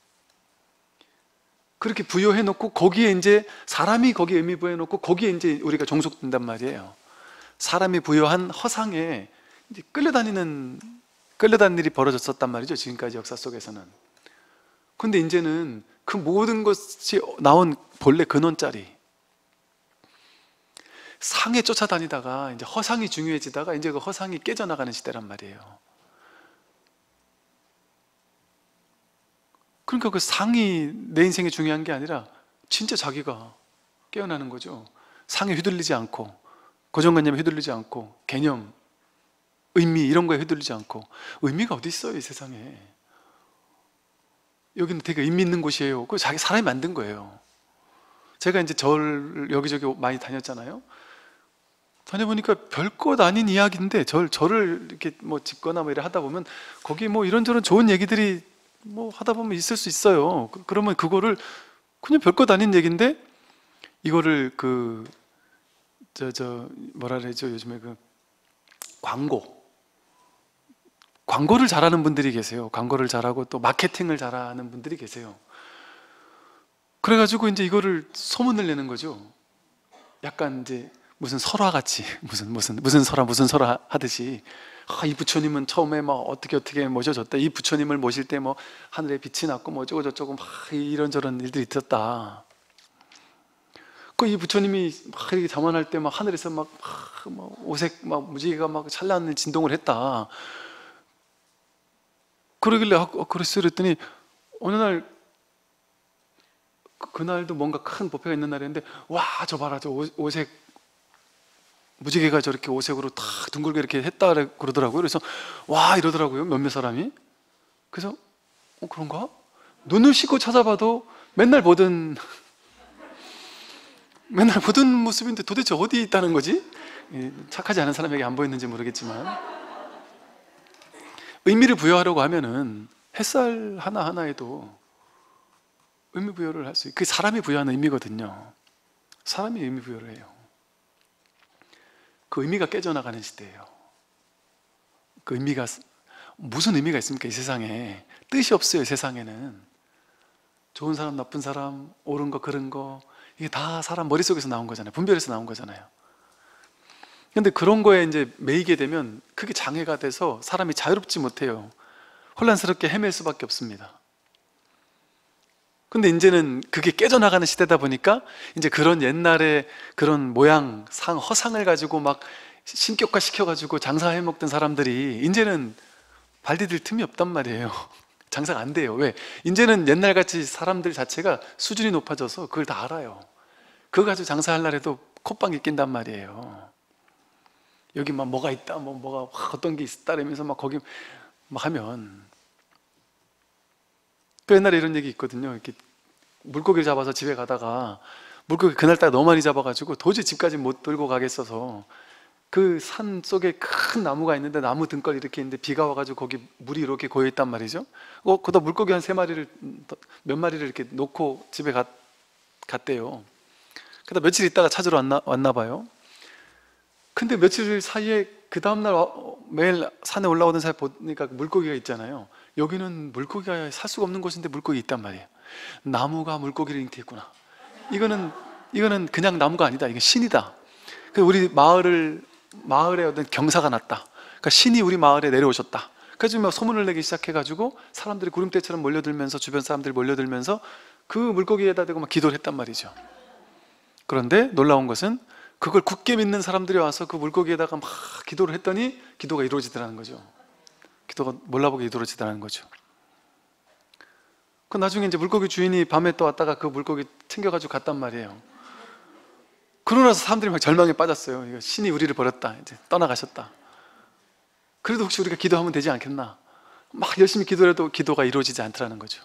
그렇게 부여해놓고 거기에 이제 사람이 거기에 의미 부여해놓고 거기에 이제 우리가 종속된단 말이에요. 사람이 부여한 허상에 이제 끌려다니는 끌려다니는 일이 벌어졌었단 말이죠, 지금까지 역사 속에서는. 근데 이제는 그 모든 것이 나온 본래 근원자리 상에 쫓아다니다가 이제 허상이 중요해지다가 이제 그 허상이 깨져나가는 시대란 말이에요. 그러니까 그 상이 내 인생에 중요한 게 아니라 진짜 자기가 깨어나는 거죠. 상에 휘둘리지 않고, 고정관념에 휘둘리지 않고, 개념, 의미 이런 거에 휘둘리지 않고. 의미가 어디 있어요, 이 세상에. 여기는 되게 의미 있는 곳이에요. 그 자기 사람이 만든 거예요. 제가 이제 절 여기저기 많이 다녔잖아요. 다녀보니까 별것 아닌 이야기인데 절, 절을 이렇게 뭐 짓거나 뭐 이래 하다 보면 거기 뭐 이런저런 좋은 얘기들이 뭐 하다 보면 있을 수 있어요. 그- 그러면 그거를 그냥 별것 아닌 얘기인데 이거를 그 저 저 뭐라 그러죠? 요즘에 그 광고 광고를 잘하는 분들이 계세요. 광고를 잘하고 또 마케팅을 잘하는 분들이 계세요. 그래가지고 이제 이거를 소문을 내는 거죠. 약간 이제 무슨 설화 같이 무슨 무슨 무슨 설화 무슨 설화 하듯이 아, 이 부처님은 처음에 막 어떻게 어떻게 모셔졌다. 이 부처님을 모실 때 뭐 하늘에 빛이 났고 뭐 어쩌고 저쩌고 막 이런저런 일들이 있었다. 그 이 부처님이 막 이렇게 자만할 때 막 하늘에서 막, 막, 막 오색 막 무지개가 막 찬란한 진동을 했다. 그러길래 아, 어, 그랬어요. 그랬더니 어느 날 그- 그날도 뭔가 큰 법회가 있는 날이었는데 와 저 봐라 저 오- 오색 무지개가 저렇게 오색으로 탁 둥글게 이렇게 했다 그러더라고요. 그래서 와 이러더라고요. 몇몇 사람이. 그래서 어 그런가? 눈을 씻고 찾아봐도 맨날 보던 맨날 보던 모습인데 도대체 어디 있다는 거지? 예, 착하지 않은 사람에게 안 보였는지 모르겠지만 의미를 부여하려고 하면은 햇살 하나하나에도 의미 부여를 할 수 있어요. 그게 사람이 부여하는 의미거든요. 사람이 의미 부여를 해요. 그 의미가 깨져나가는 시대예요. 그 의미가 무슨 의미가 있습니까? 이 세상에 뜻이 없어요. 세상에는 좋은 사람, 나쁜 사람, 옳은 거, 그른 거 이게 다 사람 머릿속에서 나온 거잖아요. 분별해서 나온 거잖아요. 근데 그런 거에 이제 매이게 되면 그게 장애가 돼서 사람이 자유롭지 못해요. 혼란스럽게 헤맬 수밖에 없습니다. 근데 이제는 그게 깨져나가는 시대다 보니까 이제 그런 옛날에 그런 모양, 상, 허상을 가지고 막 신격화 시켜가지고 장사해 먹던 사람들이 이제는 발 디딜 틈이 없단 말이에요. 장사가 안 돼요. 왜? 이제는 옛날같이 사람들 자체가 수준이 높아져서 그걸 다 알아요. 그거 가지고 장사할 날에도 콧방귀 낀단 말이에요. 여기 막 뭐가 있다, 뭐 뭐가 어떤 게 있다 이러면서 막 거기 막 하면 그 옛날에 이런 얘기 있거든요. 이렇게 물고기를 잡아서 집에 가다가 물고기 그날따라 너무 많이 잡아가지고 도저히 집까지 못 들고 가겠어서 그 산 속에 큰 나무가 있는데 나무 등걸 이렇게 있는데 비가 와가지고 거기 물이 이렇게 고여 있단 말이죠. 어, 거기다 물고기 한 세 마리를 몇 마리를 이렇게 놓고 집에 갔, 갔대요. 그러다 며칠 있다가 찾으러 왔나, 왔나 봐요. 근데 며칠 사이에 그 다음날 매일 산에 올라오던 사이 보니까 물고기가 있잖아요. 여기는 물고기가 살 수가 없는 곳인데 물고기 있단 말이에요. 나무가 물고기를 잉태했구나. 이거는 이거는 그냥 나무가 아니다. 이건 신이다. 그 우리 마을을 마을에 어떤 경사가 났다. 그러니까 신이 우리 마을에 내려오셨다. 그래서 막 소문을 내기 시작해가지고 사람들이 구름대처럼 몰려들면서 주변 사람들이 몰려들면서 그 물고기에다 대고 막 기도를 했단 말이죠. 그런데 놀라운 것은 그걸 굳게 믿는 사람들이 와서 그 물고기에다가 막 기도를 했더니 기도가 이루어지더라는 거죠. 기도가 몰라보게 이루어지더라는 거죠. 그 나중에 이제 물고기 주인이 밤에 또 왔다가 그 물고기 챙겨가지고 갔단 말이에요. 그러고 나서 사람들이 막 절망에 빠졌어요. 이거 신이 우리를 버렸다. 이제 떠나가셨다. 그래도 혹시 우리가 기도하면 되지 않겠나? 막 열심히 기도해도 기도가 이루어지지 않더라는 거죠.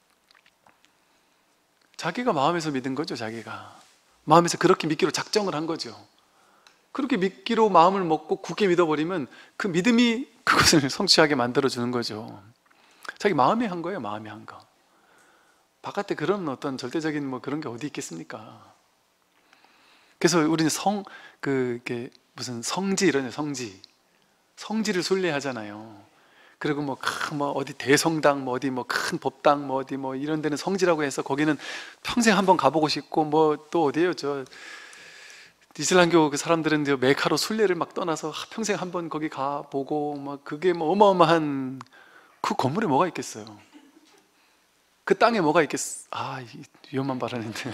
자기가 마음에서 믿은 거죠. 자기가 마음에서 그렇게 믿기로 작정을 한 거죠. 그렇게 믿기로 마음을 먹고 굳게 믿어버리면 그 믿음이 그것을 성취하게 만들어주는 거죠. 자기 마음이 한 거예요. 마음이 한 거. 바깥에 그런 어떤 절대적인 뭐 그런 게 어디 있겠습니까? 그래서 우리는 성, 그, 게 무슨 성지 이러냐, 성지. 성지를 순례하잖아요. 그리고 뭐, 큰 뭐, 어디 대성당, 뭐, 어디 뭐, 큰 법당, 뭐, 어디 뭐, 이런 데는 성지라고 해서 거기는 평생 한번 가보고 싶고, 뭐, 또 어디에요? 저, 이슬람교 그 사람들은 메카로 순례를 막 떠나서 평생 한번 거기 가보고, 막, 그게 뭐, 어마어마한, 그 건물에 뭐가 있겠어요? 그 땅에 뭐가 있겠어? 아, 위험한 발언인데.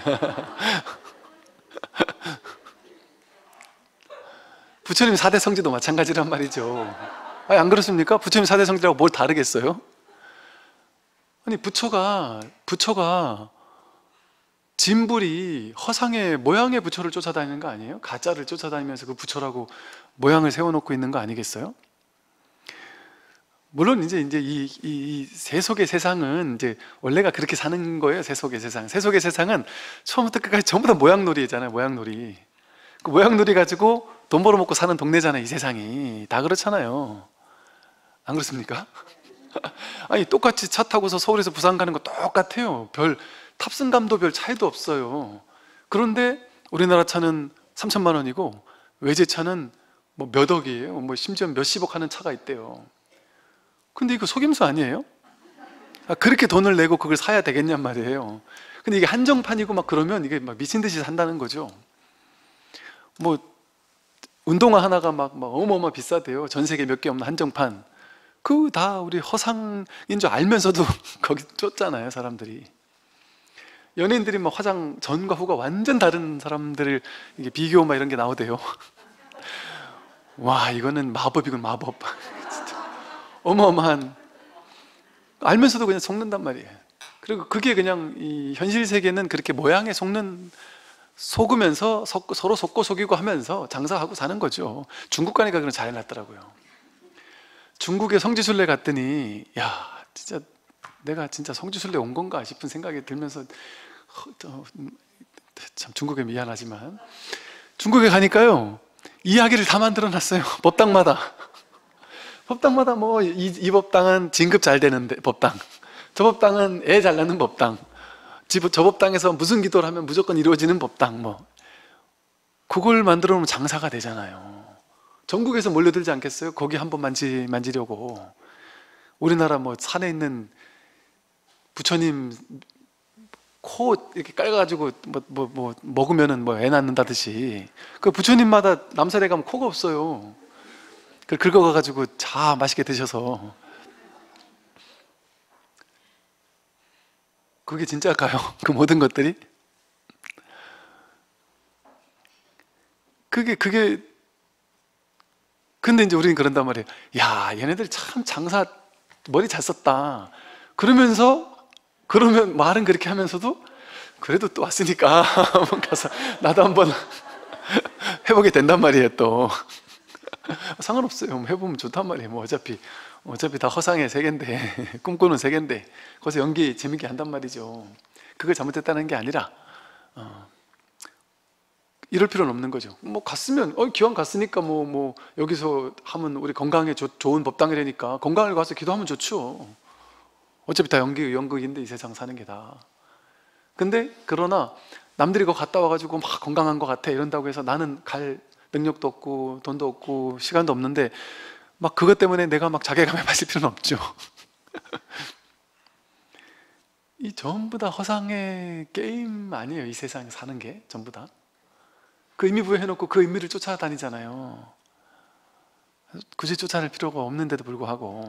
부처님 사 대 성지도 마찬가지란 말이죠. 아니, 안 그렇습니까? 부처님 사 대 성지라고 뭘 다르겠어요? 아니, 부처가, 부처가 진불이 허상의 모양의 부처를 쫓아다니는 거 아니에요? 가짜를 쫓아다니면서 그 부처라고 모양을 세워놓고 있는 거 아니겠어요? 물론 이제 이제 이, 이, 이 세속의 세상은 이제 원래가 그렇게 사는 거예요. 세속의 세상. 세속의 세상은 처음부터 끝까지 전부 다 모양놀이잖아요. 모양놀이. 그 모양놀이 가지고 돈 벌어먹고 사는 동네잖아요. 이 세상이 다 그렇잖아요. 안 그렇습니까? 아니 똑같이 차 타고서 서울에서 부산 가는 거 똑같아요. 별 탑승감도 별 차이도 없어요. 그런데 우리나라 차는 삼천만 원이고 외제차는 뭐 몇 억이에요. 뭐 심지어 몇십억 하는 차가 있대요. 근데 이거 속임수 아니에요? 아, 그렇게 돈을 내고 그걸 사야 되겠냔 말이에요. 근데 이게 한정판이고 막 그러면 이게 막 미친 듯이 산다는 거죠. 뭐 운동화 하나가 막, 막 어마어마 비싸대요. 전 세계 몇 개 없는 한정판. 그 다 우리 허상인 줄 알면서도 거기 쫓잖아요, 사람들이. 연예인들이 막 화장 전과 후가 완전 다른 사람들을 이게 비교 막 이런 게 나오대요. 와, 이거는 마법이군, 마법. 진짜 어마어마한. 알면서도 그냥 속는단 말이에요. 그리고 그게 그냥 이 현실 세계는 그렇게 모양에 속는, 속으면서 속, 서로 속고 속이고 하면서 장사하고 사는 거죠. 중국 가니까 그런 잘 해놨더라고요. 중국에 성지순례 갔더니 야, 진짜 내가 진짜 성지순례 온 건가 싶은 생각이 들면서 참 중국에 미안하지만 중국에 가니까요 이야기를 다 만들어 놨어요. 법당마다 법당마다 뭐 이 이 법당은 진급 잘 되는 법당, 저 법당은 애 잘 낳는 법당, 저 법당에서 무슨 기도를 하면 무조건 이루어지는 법당, 뭐 그걸 만들어 놓으면 장사가 되잖아요. 전국에서 몰려들지 않겠어요? 거기 한번 만지, 만지려고. 우리나라 뭐 산에 있는 부처님 코 이렇게 깔아가지고 뭐, 뭐, 뭐 먹으면은 뭐 애 낳는다듯이 그 부처님마다 남산에 가면 코가 없어요. 그걸 긁어가가지고 자 맛있게 드셔서. 그게 진짜일까요? 그 모든 것들이? 그게 그게 근데 이제 우리는 그런단 말이에요. 야, 얘네들 참 장사 머리 잘 썼다. 그러면서 그러면 말은 그렇게 하면서도 그래도 또 왔으니까 한번 가서 나도 한번 해보게 된단 말이에요. 또 상관없어요. 뭐 해보면 좋단 말이에요. 뭐 어차피 어차피 다 허상의 세계인데 꿈꾸는 세계인데 거기서 연기 재밌게 한단 말이죠. 그걸 잘못했다는 게 아니라 어, 이럴 필요는 없는 거죠. 뭐 갔으면 어 기왕 갔으니까 뭐 뭐 여기서 하면 우리 건강에 조, 좋은 법당이라니까 건강을 가서 기도하면 좋죠. 어차피 다 연기 연극인데 이 세상 사는 게 다. 근데 그러나 남들이 거 갔다 와가지고 막 건강한 것 같아 이런다고 해서 나는 갈 능력도 없고 돈도 없고 시간도 없는데 막 그것 때문에 내가 막 자괴감에 빠질 필요는 없죠. 이 전부 다 허상의 게임 아니에요. 이 세상에 사는 게 전부 다. 그 의미 부여해놓고 그 의미를 쫓아다니잖아요. 굳이 쫓아낼 필요가 없는데도 불구하고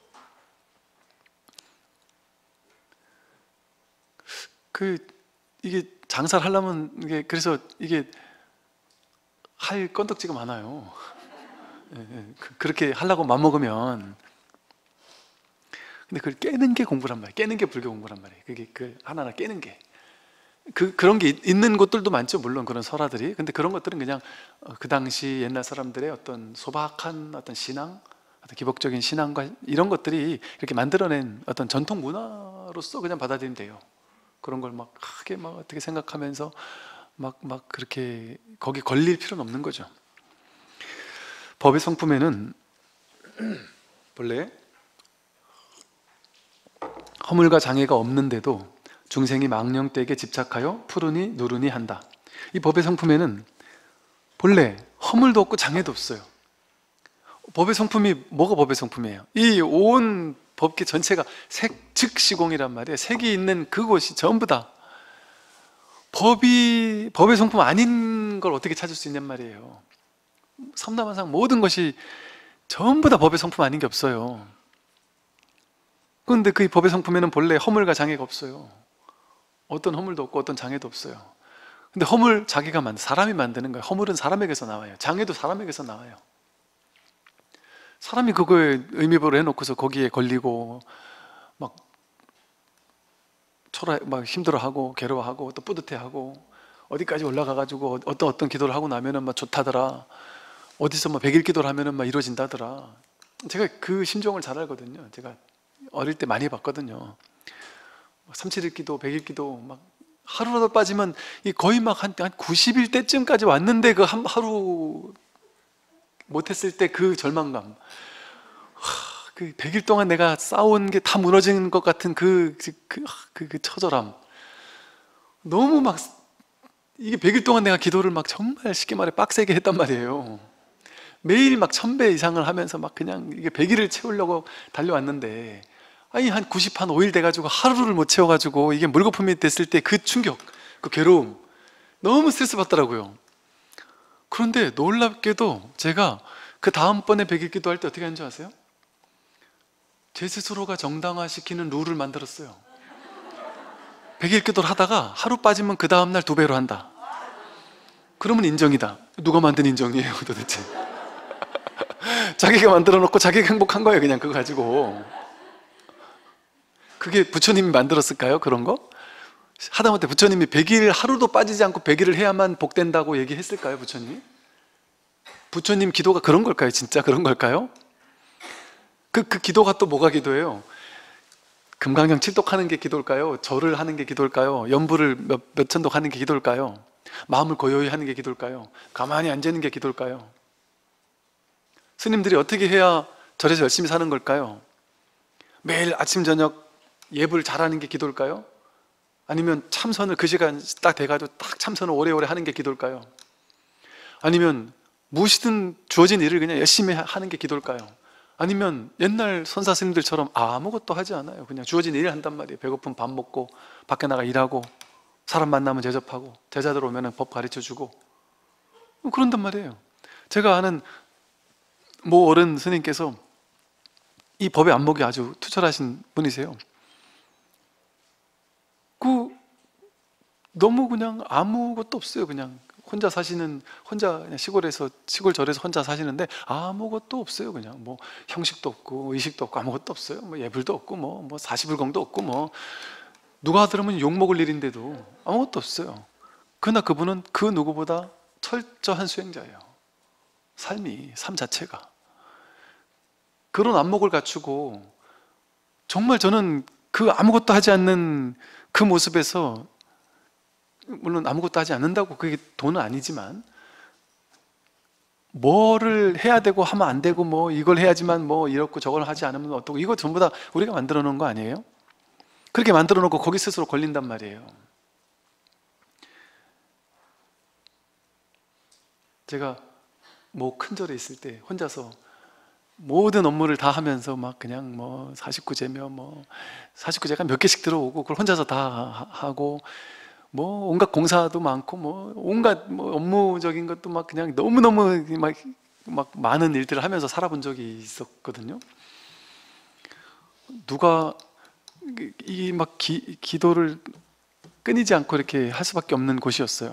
그 이게 장사를 하려면 이게 그래서 이게 할 건덕지가 많아요. 예, 예. 그렇게 하려고 맘먹으면 근데 그걸 깨는 게 공부란 말이에요. 깨는 게 불교 공부란 말이에요. 그게 그 하나하나 깨는 게 그, 그런 게 있는 곳들도 많죠. 물론 그런 설화들이. 근데 그런 것들은 그냥 그 당시 옛날 사람들의 어떤 소박한 어떤 신앙, 어떤 기복적인 신앙과 이런 것들이 이렇게 만들어낸 어떤 전통 문화로서 그냥 받아들이면 돼요. 그런 걸 막 크게 막 어떻게 생각하면서 막, 막 그렇게 거기 걸릴 필요는 없는 거죠. 법의 성품에는 본래 허물과 장애가 없는데도 중생이 망령되게 집착하여 푸르니 누르니 한다. 이 법의 성품에는 본래 허물도 없고 장애도 없어요. 법의 성품이 뭐가 법의 성품이에요? 이 온 법계 전체가 색, 즉 시공이란 말이에요. 색이 있는 그곳이 전부 다 법이 법의 성품 아닌 걸 어떻게 찾을 수 있냔 말이에요. 삼라만상 모든 것이 전부 다 법의 성품 아닌 게 없어요. 그런데 그 법의 성품에는 본래 허물과 장애가 없어요. 어떤 허물도 없고 어떤 장애도 없어요. 근데 허물 자기가 만 사람이 만드는 거예요. 허물은 사람에게서 나와요. 장애도 사람에게서 나와요. 사람이 그거에 의미부여를 해놓고서 거기에 걸리고 막 초라 막 힘들어하고 괴로워하고 또 뿌듯해하고 어디까지 올라가가지고 어떤 어떤 기도를 하고 나면은 막 좋다더라. 어디서 막 백일 기도를 하면은 막 이루어진다더라. 제가 그 심정을 잘 알거든요. 제가 어릴 때 많이 봤거든요. 삼칠 일 기도, 백 일 기도 막 하루라도 빠지면 이 거의 막 한 한 구십 일 때쯤까지 왔는데 그 한 하루 못했을 때 그 절망감, 하, 그 백 일 동안 내가 쌓아온 게 다 무너지는 것 같은 그, 그, 그, 그 처절함. 너무 막 이게 백 일 동안 내가 기도를 막 정말 쉽게 말해 빡세게 했단 말이에요. 매일 막 천 배 이상을 하면서 막 그냥 이게 백 일을 채우려고 달려왔는데, 아니 한 구십, 한 오 일 돼가지고 하루를 못 채워가지고 이게 물거품이 됐을 때 그 충격, 그 괴로움, 너무 스트레스 받더라고요. 그런데 놀랍게도 제가 그 다음번에 백 일 기도할 때 어떻게 하는지 아세요? 제 스스로가 정당화시키는 룰을 만들었어요. 백 일 기도를 하다가 하루 빠지면 그 다음날 두 배로 한다. 그러면 인정이다. 누가 만든 인정이에요 도대체? 자기가 만들어 놓고 자기가 행복한 거예요, 그냥 그거 가지고. 그게 부처님이 만들었을까요? 그런 거? 하다못해 부처님이 백 일 하루도 빠지지 않고 백 일을 해야만 복된다고 얘기했을까요, 부처님이? 부처님 기도가 그런 걸까요? 진짜 그런 걸까요? 그, 그 기도가 또 뭐가 기도예요? 금강경 칠독하는 게 기도일까요? 절을 하는 게 기도일까요? 연부를 몇, 몇 천독 하는 게 기도일까요? 마음을 고요히 하는 게 기도일까요? 가만히 앉아있는 게 기도일까요? 스님들이 어떻게 해야 절에서 열심히 사는 걸까요? 매일 아침 저녁 예불 잘하는 게 기도일까요? 아니면 참선을 그 시간 딱 돼가지고 딱 참선을 오래오래 하는 게 기도일까요? 아니면 무엇이든 주어진 일을 그냥 열심히 하는 게 기도일까요? 아니면 옛날 선사 스님들처럼 아무것도 하지 않아요. 그냥 주어진 일을 한단 말이에요. 배고프면 밥 먹고 밖에 나가 일하고 사람 만나면 대접하고 제자들 오면 법 가르쳐주고 그런단 말이에요. 제가 아는 모 어른 스님께서 이 법의 안목이 아주 투철하신 분이세요. 그 너무 그냥 아무것도 없어요. 그냥 혼자 사시는, 혼자 그냥 시골에서, 시골 절에서 혼자 사시는데 아무것도 없어요. 그냥 뭐 형식도 없고 의식도 없고 아무것도 없어요. 뭐 예불도 없고 뭐, 뭐 사시불공도 없고 뭐 누가 들으면 욕먹을 일인데도 아무것도 없어요. 그러나 그분은 그 누구보다 철저한 수행자예요. 삶이, 삶 자체가. 그런 안목을 갖추고 정말 저는 그 아무것도 하지 않는 그 모습에서, 물론 아무것도 하지 않는다고 그게 돈은 아니지만 뭐를 해야 되고 하면 안 되고 뭐 이걸 해야지만 뭐 이렇고 저걸 하지 않으면 어떻고, 이거 전부 다 우리가 만들어 놓은 거 아니에요? 그렇게 만들어 놓고 거기 스스로 걸린단 말이에요. 제가 뭐 큰 절에 있을 때 혼자서 모든 업무를 다 하면서 막 그냥 뭐 사십구 제며 뭐 사십구 제가 몇 개씩 들어오고 그걸 혼자서 다 하고 뭐 온갖 공사도 많고 뭐 온갖 뭐 업무적인 것도 막 그냥 너무너무 막, 막 많은 일들을 하면서 살아본 적이 있었거든요. 누가 이 막 기도를 끊이지 않고 이렇게 할 수밖에 없는 곳이었어요.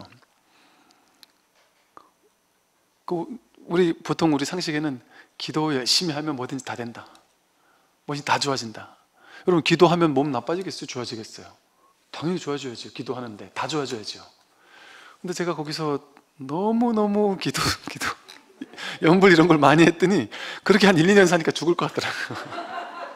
그 우리 보통 우리 상식에는 기도 열심히 하면 뭐든지 다 된다, 뭐든지 다 좋아진다. 여러분 기도하면 몸 나빠지겠어요? 좋아지겠어요? 당연히 좋아져야죠. 기도하는데 다 좋아져야죠. 근데 제가 거기서 너무너무 기도, 기도 연불 이런 걸 많이 했더니 그렇게 한 일, 이 년 사니까 죽을 것 같더라고요.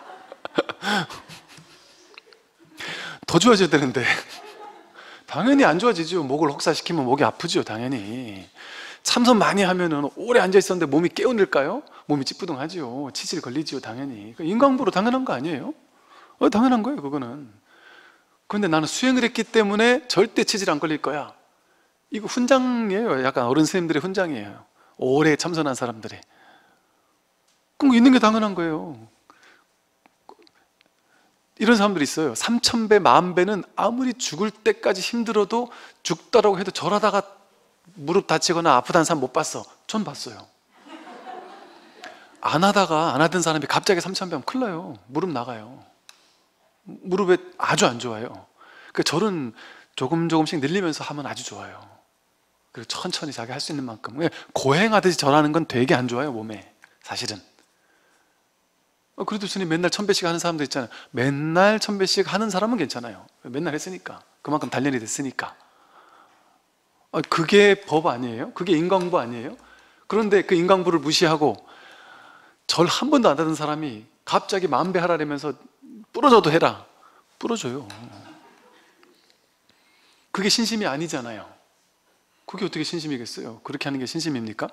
더 좋아져야 되는데 당연히 안 좋아지죠. 목을 혹사시키면 목이 아프죠. 당연히. 참선 많이 하면은 오래 앉아 있었는데 몸이 깨어날까요? 몸이 찌뿌둥하죠. 치질 걸리죠. 당연히. 인강보로 당연한 거 아니에요? 어, 당연한 거예요. 그거는. 그런데 나는 수행을 했기 때문에 절대 치질 안 걸릴 거야, 이거 훈장이에요. 약간 어른 선생님들의 훈장이에요. 오래 참선한 사람들의. 그럼 있는 게 당연한 거예요. 이런 사람들이 있어요. 삼천 배, 만 배는 아무리 죽을 때까지 힘들어도 죽더라고 해도 절하다가 무릎 다치거나 아프다는 사람 못 봤어? 전 봤어요. 안 하다가 안 하던 사람이 갑자기 삼천 배 하면 큰일 나요. 무릎 나가요. 무릎에 아주 안 좋아요. 그 절은 조금 조금씩 늘리면서 하면 아주 좋아요. 그리고 천천히 자기 할 수 있는 만큼. 고행하듯이 절하는 건 되게 안 좋아요, 몸에. 사실은. 그래도 스님 맨날 천 배씩 하는 사람도 있잖아요. 맨날 천 배씩 하는 사람은 괜찮아요. 맨날 했으니까. 그만큼 단련이 됐으니까. 그게 법 아니에요? 그게 인강부 아니에요? 그런데 그 인강부를 무시하고 절 한 번도 안 하던 사람이 갑자기 만배 하라면서 부러져도 해라. 부러져요. 그게 신심이 아니잖아요. 그게 어떻게 신심이겠어요? 그렇게 하는 게 신심입니까?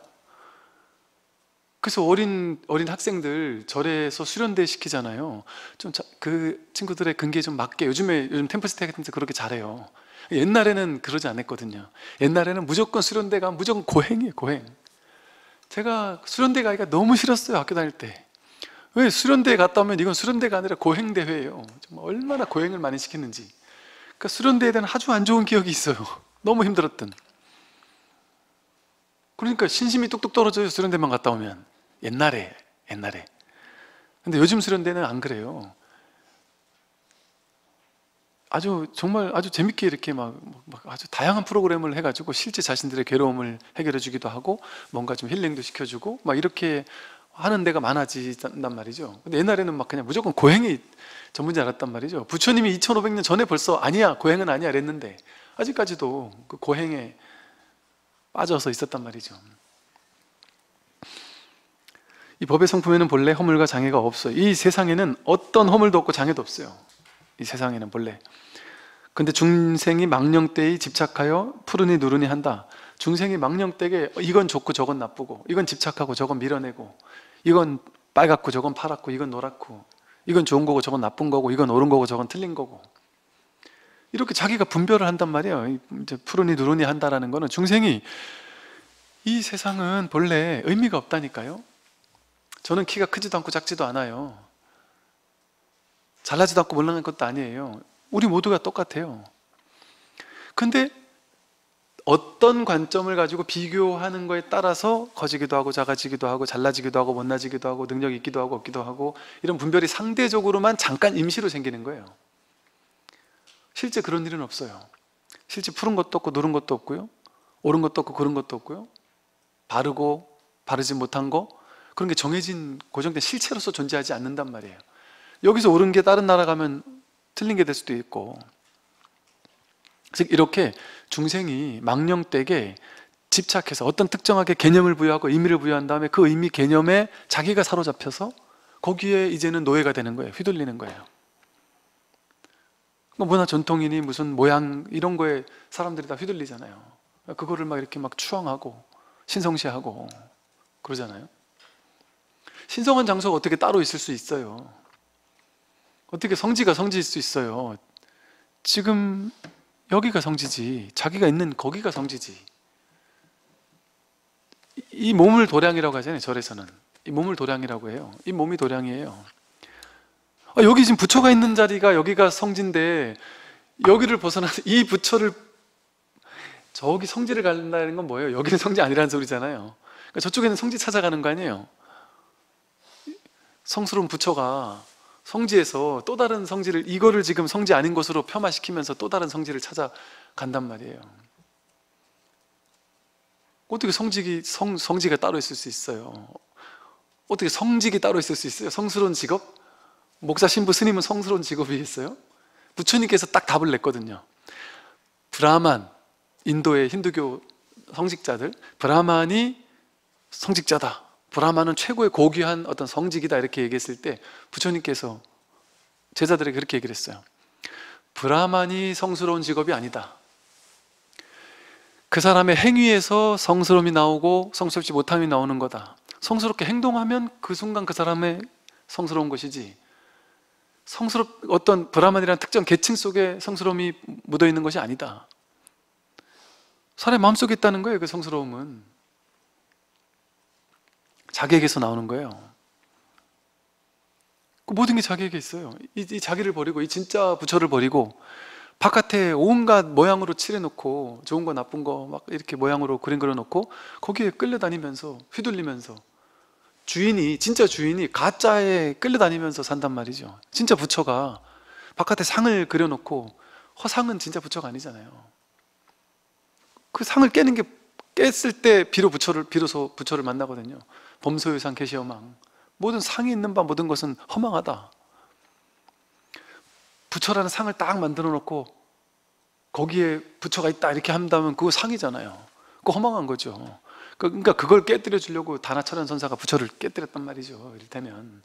그래서 어린 어린 학생들 절에서 수련대 시키잖아요. 좀 그 친구들의 근기에 좀 맞게, 요즘에 요즘 템플스테이 같은 데서 그렇게 잘해요. 옛날에는 그러지 않았거든요. 옛날에는 무조건 수련대 가면 무조건 고행이에요, 고행. 제가 수련대 가기가 너무 싫었어요, 학교 다닐 때. 왜? 수련대에 갔다 오면 이건 수련대가 아니라 고행대회예요. 정말 얼마나 고행을 많이 시켰는지. 그러니까 수련대에 대한 아주 안 좋은 기억이 있어요. 너무 힘들었던. 그러니까 신심이 뚝뚝 떨어져요, 수련대만 갔다 오면. 옛날에 옛날에 근데 요즘 수련대는 안 그래요. 아주 정말 아주 재밌게 이렇게 막, 막 아주 다양한 프로그램을 해가지고 실제 자신들의 괴로움을 해결해 주기도 하고 뭔가 좀 힐링도 시켜주고 막 이렇게 하는 데가 많아진단 말이죠. 근데 옛날에는 막 그냥 무조건 고행이 전문지 알았단 말이죠. 부처님이 이천오백 년 전에 벌써 아니야, 고행은 아니야 그랬는데 아직까지도 그 고행에 빠져서 있었단 말이죠. 이 법의 성품에는 본래 허물과 장애가 없어요. 이 세상에는 어떤 허물도 없고 장애도 없어요. 이 세상에는 본래. 근데 중생이 망령때에 집착하여 푸르니 누르니 한다. 중생이 망령때에 이건 좋고 저건 나쁘고, 이건 집착하고 저건 밀어내고, 이건 빨갛고 저건 파랗고, 이건 노랗고, 이건 좋은 거고 저건 나쁜 거고, 이건 옳은 거고 저건 틀린 거고, 이렇게 자기가 분별을 한단 말이에요. 이제 푸르니 누르니 한다라는 거는 중생이 이 세상은 본래 의미가 없다니까요. 저는 키가 크지도 않고 작지도 않아요. 잘나지도 않고 못난 것도 아니에요. 우리 모두가 똑같아요. 근데 어떤 관점을 가지고 비교하는 거에 따라서 커지기도 하고 작아지기도 하고 잘나지기도 하고 못나지기도 하고 능력이 있기도 하고 없기도 하고, 이런 분별이 상대적으로만 잠깐 임시로 생기는 거예요. 실제 그런 일은 없어요. 실제 푸른 것도 없고 누른 것도 없고요, 옳은 것도 없고 그른 것도 없고요, 바르고 바르지 못한 거, 그런 게 정해진 고정된 실체로서 존재하지 않는단 말이에요. 여기서 옳은 게 다른 나라 가면 틀린 게 될 수도 있고. 즉 이렇게 중생이 망령되게 집착해서 어떤 특정하게 개념을 부여하고 의미를 부여한 다음에 그 의미 개념에 자기가 사로잡혀서 거기에 이제는 노예가 되는 거예요. 휘둘리는 거예요. 문화 전통이니 무슨 모양 이런 거에 사람들이 다 휘둘리잖아요. 그거를 막 이렇게 막 추앙하고 신성시하고 그러잖아요. 신성한 장소가 어떻게 따로 있을 수 있어요? 어떻게 성지가 성지일 수 있어요? 지금 여기가 성지지, 자기가 있는 거기가 성지지. 이 몸을 도량이라고 하잖아요, 절에서는. 이 몸을 도량이라고 해요. 이 몸이 도량이에요. 아, 여기 지금 부처가 있는 자리가 여기가 성지인데 여기를 벗어나서 이 부처를, 저기 성지를 간다는 건 뭐예요? 여기는 성지 아니라는 소리잖아요. 그러니까 저쪽에는 성지 찾아가는 거 아니에요? 성스러운 부처가 성지에서 또 다른 성지를, 이거를 지금 성지 아닌 곳으로 폄하시키면서 또 다른 성지를 찾아간단 말이에요. 어떻게 성직이, 성, 성지가 따로 있을 수 있어요? 어떻게 성직이 따로 있을 수 있어요? 성스러운 직업? 목사, 신부, 스님은 성스러운 직업이 있어요? 부처님께서 딱 답을 냈거든요. 브라만, 인도의 힌두교 성직자들, 브라만이 성직자다, 브라만은 최고의 고귀한 어떤 성직이다, 이렇게 얘기했을 때 부처님께서 제자들에게 그렇게 얘기를 했어요. 브라만이 성스러운 직업이 아니다. 그 사람의 행위에서 성스러움이 나오고 성스럽지 못함이 나오는 거다. 성스럽게 행동하면 그 순간 그 사람의 성스러운 것이지, 성스럽 어떤 브라만이라는 특정 계층 속에 성스러움이 묻어있는 것이 아니다. 사람의 마음속에 있다는 거예요. 그 성스러움은 자기에게서 나오는 거예요. 그 모든 게 자기에게 있어요. 이, 이 자기를 버리고, 이 진짜 부처를 버리고 바깥에 온갖 모양으로 칠해놓고, 좋은 거 나쁜 거 막 이렇게 모양으로 그림 그려놓고 거기에 끌려다니면서 휘둘리면서, 주인이, 진짜 주인이 가짜에 끌려다니면서 산단 말이죠. 진짜 부처가 바깥에 상을 그려놓고, 허상은 진짜 부처가 아니잖아요. 그 상을 깨는 게, 깼을 때 비로 부처를, 비로소 부처를 만나거든요. 범소유상 계시어망, 모든 상이 있는 바 모든 것은 허망하다. 부처라는 상을 딱 만들어 놓고 거기에 부처가 있다 이렇게 한다면 그거 상이잖아요. 그거 허망한 거죠. 그러니까 그걸 깨뜨려 주려고 다나철현 선사가 부처를 깨뜨렸단 말이죠. 이를테면.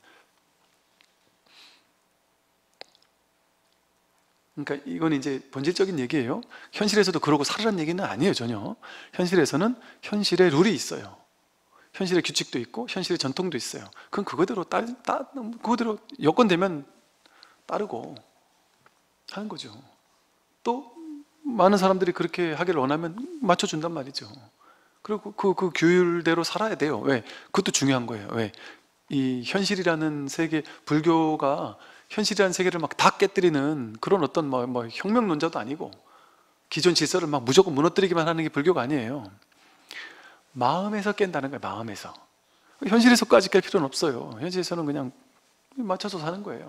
그러니까 이건 이제 본질적인 얘기예요. 현실에서도 그러고 살으라는 얘기는 아니에요, 전혀. 현실에서는 현실의 룰이 있어요. 현실의 규칙도 있고 현실의 전통도 있어요. 그건 그거대로 따, 따, 그거대로 여건 되면 따르고 하는 거죠. 또 많은 사람들이 그렇게 하기를 원하면 맞춰준단 말이죠. 그리고 그, 그 규율대로 살아야 돼요. 왜? 그것도 중요한 거예요. 왜? 이 현실이라는 세계, 불교가 현실이라는 세계를 막 다 깨뜨리는 그런 어떤 뭐, 뭐 혁명론자도 아니고 기존 질서를 막 무조건 무너뜨리기만 하는 게 불교가 아니에요. 마음에서 깬다는 거예요. 마음에서. 현실에서까지 깰 필요는 없어요. 현실에서는 그냥 맞춰서 사는 거예요.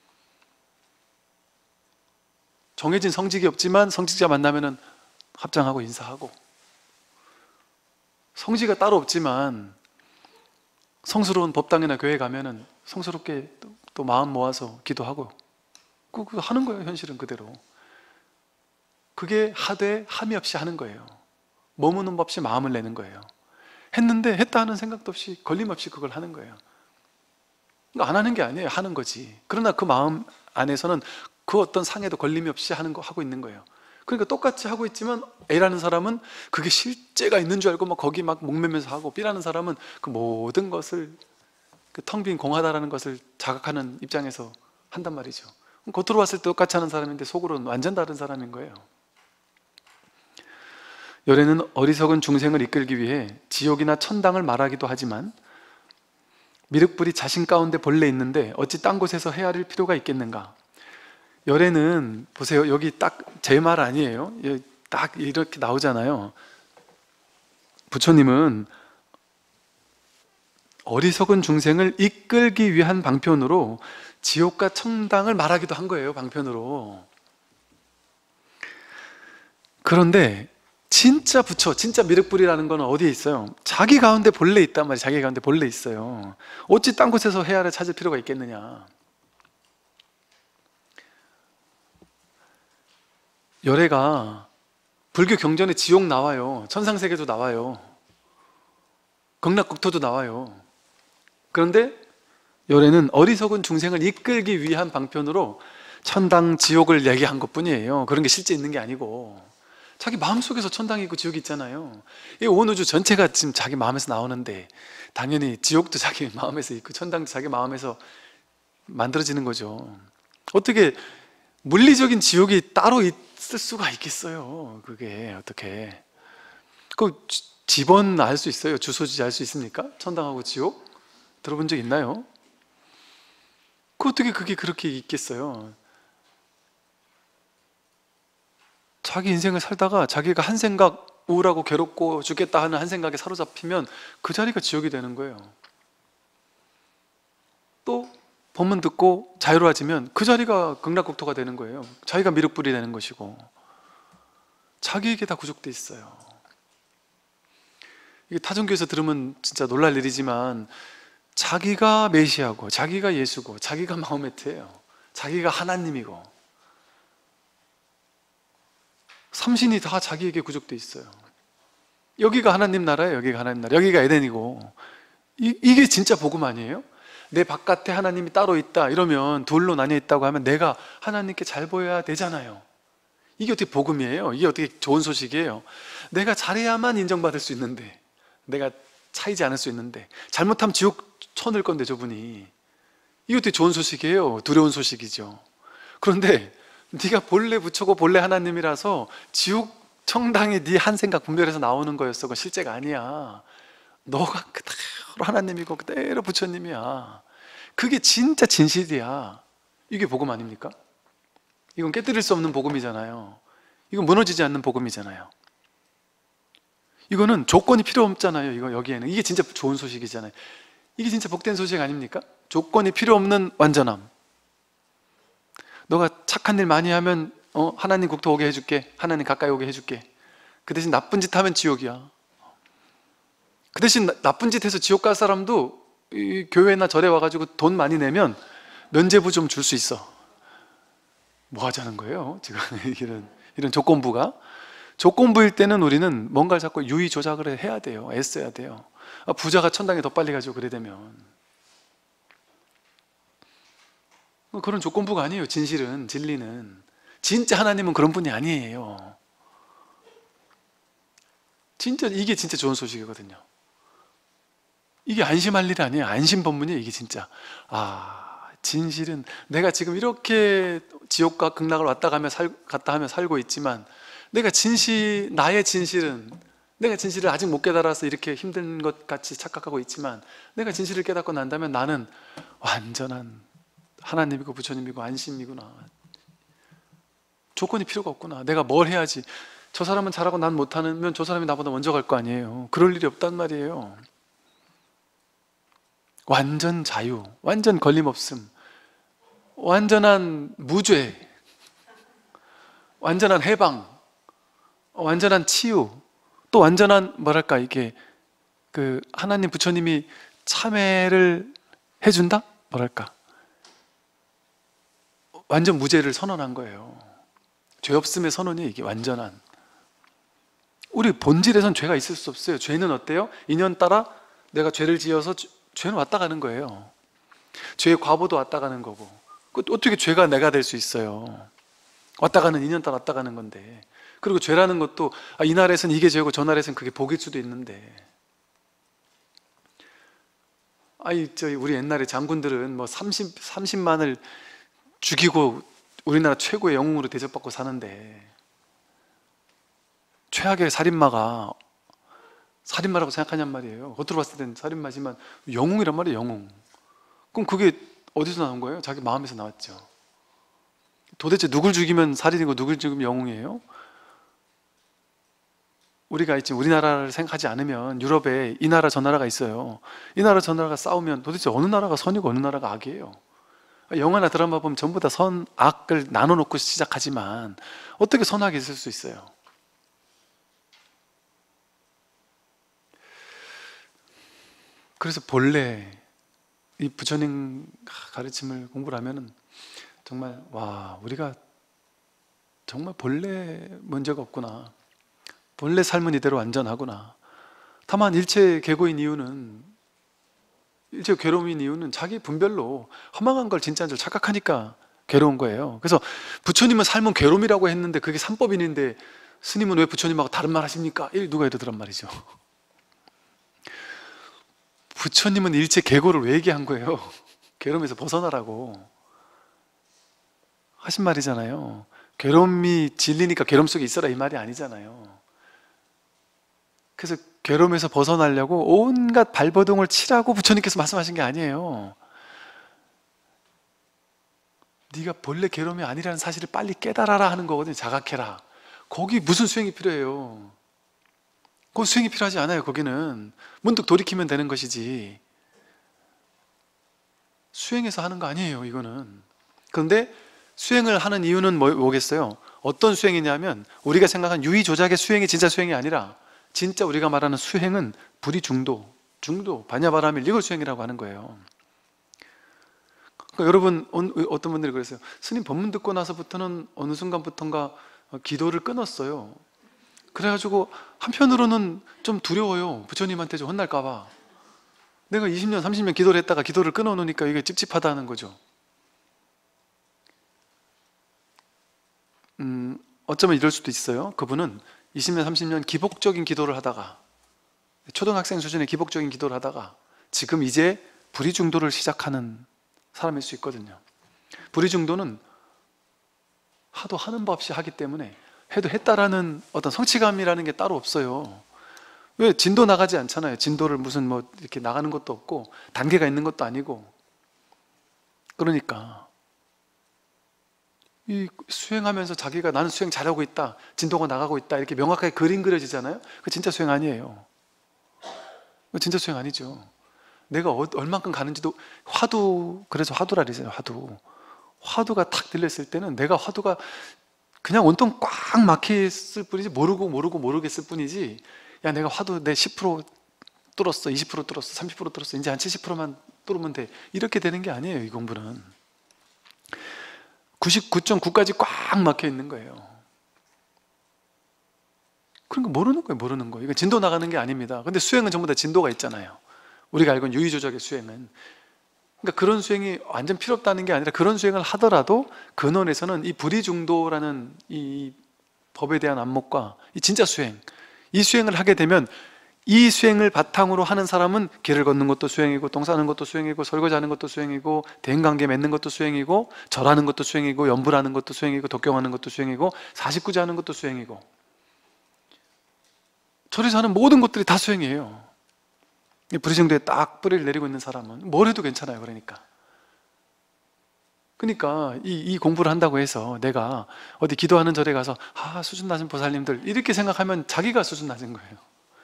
정해진 성직이 없지만 성직자 만나면은 합장하고 인사하고, 성지가 따로 없지만 성스러운 법당이나 교회 가면은 성스럽게 또, 또 마음 모아서 기도하고, 그, 그 하는 거예요. 현실은 그대로. 그게 하되 함이 없이 하는 거예요. 머무는 법 없이 마음을 내는 거예요. 했는데 했다 하는 생각도 없이 걸림없이 그걸 하는 거예요. 안 하는 게 아니에요. 하는 거지. 그러나 그 마음 안에서는 그 어떤 상해도 걸림이 없이 하는 거 하고 있는 거예요. 그러니까 똑같이 하고 있지만 A라는 사람은 그게 실제가 있는 줄 알고 막 거기 막 목매면서 하고, B라는 사람은 그 모든 것을 그 텅 빈 공하다라는 것을 자각하는 입장에서 한단 말이죠. 겉으로 봤을 때 똑같이 하는 사람인데 속으로는 완전 다른 사람인 거예요. 열애는 어리석은 중생을 이끌기 위해 지옥이나 천당을 말하기도 하지만 미륵불이 자신 가운데 본래 있는데 어찌 딴 곳에서 헤아릴 필요가 있겠는가? 열애는 보세요. 여기 딱 제 말 아니에요. 딱 이렇게 나오잖아요. 부처님은 어리석은 중생을 이끌기 위한 방편으로 지옥과 천당을 말하기도 한 거예요. 방편으로. 그런데 진짜 부처, 진짜 미륵불이라는 건 어디에 있어요? 자기 가운데 본래 있단 말이에요. 자기 가운데 본래 있어요. 어찌 딴 곳에서 헤아려 찾을 필요가 있겠느냐? 열애가 불교 경전에 지옥 나와요. 천상세계도 나와요. 극락국토도 나와요. 그런데 열애는 어리석은 중생을 이끌기 위한 방편으로 천당, 지옥을 얘기한 것뿐이에요. 그런 게 실제 있는 게 아니고 자기 마음속에서 천당이 있고 지옥이 있잖아요. 이 온 우주 전체가 지금 자기 마음에서 나오는데 당연히 지옥도 자기 마음에서 있고 천당도 자기 마음에서 만들어지는 거죠. 어떻게 물리적인 지옥이 따로 있을 수가 있겠어요? 그게 어떻게? 그 집원 알 수 있어요? 주소지 알 수 있습니까? 천당하고 지옥? 들어본 적 있나요? 그 어떻게 그게 그렇게 있겠어요? 자기 인생을 살다가 자기가 한 생각, 우울하고 괴롭고 죽겠다 하는 한 생각에 사로잡히면 그 자리가 지옥이 되는 거예요. 또 법문 듣고 자유로워지면 그 자리가 극락국토가 되는 거예요. 자기가 미륵불이 되는 것이고 자기에게 다 구족돼 있어요. 이게 타종교에서 들으면 진짜 놀랄 일이지만 자기가 메시아고 자기가 예수고 자기가 마호메트예요. 자기가 하나님이고 삼신이 다 자기에게 구족돼 있어요. 여기가 하나님 나라예요. 여기가 하나님 나라. 여기가 에덴이고. 이, 이게 진짜 복음 아니에요? 내 바깥에 하나님이 따로 있다 이러면, 둘로 나뉘어 있다고 하면 내가 하나님께 잘 보여야 되잖아요. 이게 어떻게 복음이에요? 이게 어떻게 좋은 소식이에요? 내가 잘해야만 인정받을 수 있는데, 내가 차이지 않을 수 있는데, 잘못하면 지옥 쳐넣을 건데 저분이. 이게 어떻게 좋은 소식이에요? 두려운 소식이죠. 그런데 네가 본래 부처고 본래 하나님이라서 지옥 청당이 네 한 생각 분별해서 나오는 거였어. 그건 실제가 아니야. 너가 그대로 하나님이고 그대로 부처님이야. 그게 진짜 진실이야. 이게 복음 아닙니까? 이건 깨뜨릴 수 없는 복음이잖아요. 이건 무너지지 않는 복음이잖아요. 이거는 조건이 필요 없잖아요. 이거 여기에는 이게 진짜 좋은 소식이잖아요. 이게 진짜 복된 소식 아닙니까? 조건이 필요 없는 완전함. 너가 착한 일 많이 하면 어, 하나님 국토 오게 해줄게. 하나님 가까이 오게 해줄게. 그 대신 나쁜 짓 하면 지옥이야. 그 대신 나, 나쁜 짓 해서 지옥 갈 사람도 이 교회나 절에 와가지고 돈 많이 내면 면죄부 좀 줄 수 있어. 뭐 하자는 거예요? 지금 이런, 이런 조건부가. 조건부일 때는 우리는 뭔가를 자꾸 유의 조작을 해야 돼요. 애써야 돼요. 아, 부자가 천당에 더 빨리 가죠, 그래 되면. 그런 조건부가 아니에요. 진실은, 진리는. 진짜 하나님은 그런 분이 아니에요. 진짜 이게 진짜 좋은 소식이거든요. 이게 안심할 일이 아니에요. 안심 법문이에요, 이게 진짜. 아, 진실은 내가 지금 이렇게 지옥과 극락을 왔다 가며 살, 갔다 하며 살고 있지만, 내가 진실, 나의 진실은, 내가 진실을 아직 못 깨달아서 이렇게 힘든 것 같이 착각하고 있지만, 내가 진실을 깨닫고 난다면 나는 완전한 하나님이고 부처님이고 안심이구나. 조건이 필요가 없구나. 내가 뭘 해야지. 저 사람은 잘하고 난 못하면 저 사람이 나보다 먼저 갈 거 아니에요. 그럴 일이 없단 말이에요. 완전 자유, 완전 걸림없음, 완전한 무죄, 완전한 해방, 완전한 치유, 또 완전한 뭐랄까 이게 그 하나님 부처님이 참회를 해준다? 뭐랄까 완전 무죄를 선언한 거예요. 죄 없음의 선언이 이게 완전한. 우리 본질에선 죄가 있을 수 없어요. 죄는 어때요? 인연 따라 내가 죄를 지어서 죄는 왔다 가는 거예요. 죄의 과보도 왔다 가는 거고. 어떻게 죄가 내가 될 수 있어요? 왔다 가는 인연 따라 왔다 가는 건데. 그리고 죄라는 것도 아, 이 날에서는 이게 죄고 저 날에서는 그게 복일 수도 있는데. 아이 저희 우리 옛날에 장군들은 뭐 삼십, 삼십만을 죽이고 우리나라 최고의 영웅으로 대접받고 사는데, 최악의 살인마가 살인마라고 생각하냔 말이에요. 겉으로 봤을 땐 살인마지만 영웅이란 말이에요, 영웅. 그럼 그게 어디서 나온 거예요? 자기 마음에서 나왔죠. 도대체 누굴 죽이면 살인이고 누굴 죽이면 영웅이에요? 우리가 있지 우리나라를 생각하지 않으면 유럽에 이 나라 저 나라가 있어요. 이 나라 저 나라가 싸우면 도대체 어느 나라가 선이고 어느 나라가 악이에요? 영화나 드라마 보면 전부 다 선, 악을 나눠놓고 시작하지만 어떻게 선악이 있을 수 있어요? 그래서 본래 이 부처님 가르침을 공부를 하면은 정말 와, 우리가 정말 본래 문제가 없구나. 본래 삶은 이대로 완전하구나. 다만 일체 괴고인 이유는, 일체 괴로움인 이유는 자기 분별로 허망한 걸 진짜인 줄 착각하니까 괴로운 거예요. 그래서 부처님은 삶은 괴로움이라고 했는데 그게 삼법인인데 스님은 왜 부처님하고 다른 말 하십니까? 일 누가 이러더란 말이죠. 부처님은 일체 괴고를 왜 얘기한 거예요? 괴로움에서 벗어나라고 하신 말이잖아요. 괴로움이 진리니까 괴로움 속에 있어라 이 말이 아니잖아요. 그래서 괴로움에서 벗어나려고 온갖 발버둥을 치라고 부처님께서 말씀하신 게 아니에요. 네가 본래 괴로움이 아니라는 사실을 빨리 깨달아라 하는 거거든요. 자각해라. 거기 무슨 수행이 필요해요? 그 수행이 필요하지 않아요. 거기는 문득 돌이키면 되는 것이지 수행해서 하는 거 아니에요, 이거는. 그런데 수행을 하는 이유는 뭐, 뭐겠어요? 어떤 수행이냐면 우리가 생각한 유의조작의 수행이 진짜 수행이 아니라 진짜 우리가 말하는 수행은 불이중도, 중도, 반야바라밀 이걸 수행이라고 하는 거예요. 그러니까 여러분, 어떤 분들이 그랬어요. 스님 법문 듣고 나서부터는 어느 순간부터인가 기도를 끊었어요. 그래가지고 한편으로는 좀 두려워요. 부처님한테 좀 혼날까 봐. 내가 이십 년, 삼십 년 기도를 했다가 기도를 끊어놓으니까 이게 찝찝하다는 거죠. 음, 어쩌면 이럴 수도 있어요. 그분은 이십 년, 삼십 년 기복적인 기도를 하다가, 초등학생 수준의 기복적인 기도를 하다가 지금 이제 불이중도를 시작하는 사람일 수 있거든요. 불이중도는 하도 하는 법 없이 하기 때문에 해도 했다라는 어떤 성취감이라는 게 따로 없어요. 왜? 진도 나가지 않잖아요. 진도를 무슨 뭐 이렇게 나가는 것도 없고 단계가 있는 것도 아니고. 그러니까 이 수행하면서 자기가 나는 수행 잘하고 있다, 진도가 나가고 있다 이렇게 명확하게 그림 그려지잖아요. 그 진짜 수행 아니에요. 그 진짜 수행 아니죠. 내가 어, 얼만큼 가는지도, 화두, 그래서 화두라 그러잖아요. 화두. 화두가 탁 들렸을 때는 내가 화두가 그냥 온통 꽉 막혔을 뿐이지, 모르고 모르고 모르겠을 뿐이지, 야 내가 화두 내 십 퍼센트 뚫었어, 이십 퍼센트 뚫었어, 삼십 퍼센트 뚫었어, 이제 한 칠십 퍼센트만 뚫으면 돼, 이렇게 되는 게 아니에요. 이 공부는 구십구 점 구까지 꽉 막혀 있는 거예요. 그런 거 모르는 거예요. 모르는 거. 이거 진도 나가는 게 아닙니다. 근데 수행은 전부 다 진도가 있잖아요. 우리가 알고 있는 유의조적의 수행은. 그러니까 그런 수행이 완전 필요 없다는 게 아니라, 그런 수행을 하더라도 근원에서는 이 불이중도라는 이 법에 대한 안목과 이 진짜 수행, 이 수행을 하게 되면, 이 수행을 바탕으로 하는 사람은 길을 걷는 것도 수행이고, 똥 싸는 것도 수행이고, 설거지하는 것도 수행이고, 대인관계 맺는 것도 수행이고, 절하는 것도 수행이고, 연불하는 것도 수행이고, 독경하는 것도 수행이고, 사십구제 하는 것도 수행이고, 절에서 하는 모든 것들이 다 수행이에요. 이 불이중도에 딱 뿌리를 내리고 있는 사람은 뭘 해도 괜찮아요. 그러니까 그러니까 이, 이 공부를 한다고 해서 내가 어디 기도하는 절에 가서 아 수준 낮은 보살님들 이렇게 생각하면 자기가 수준 낮은 거예요.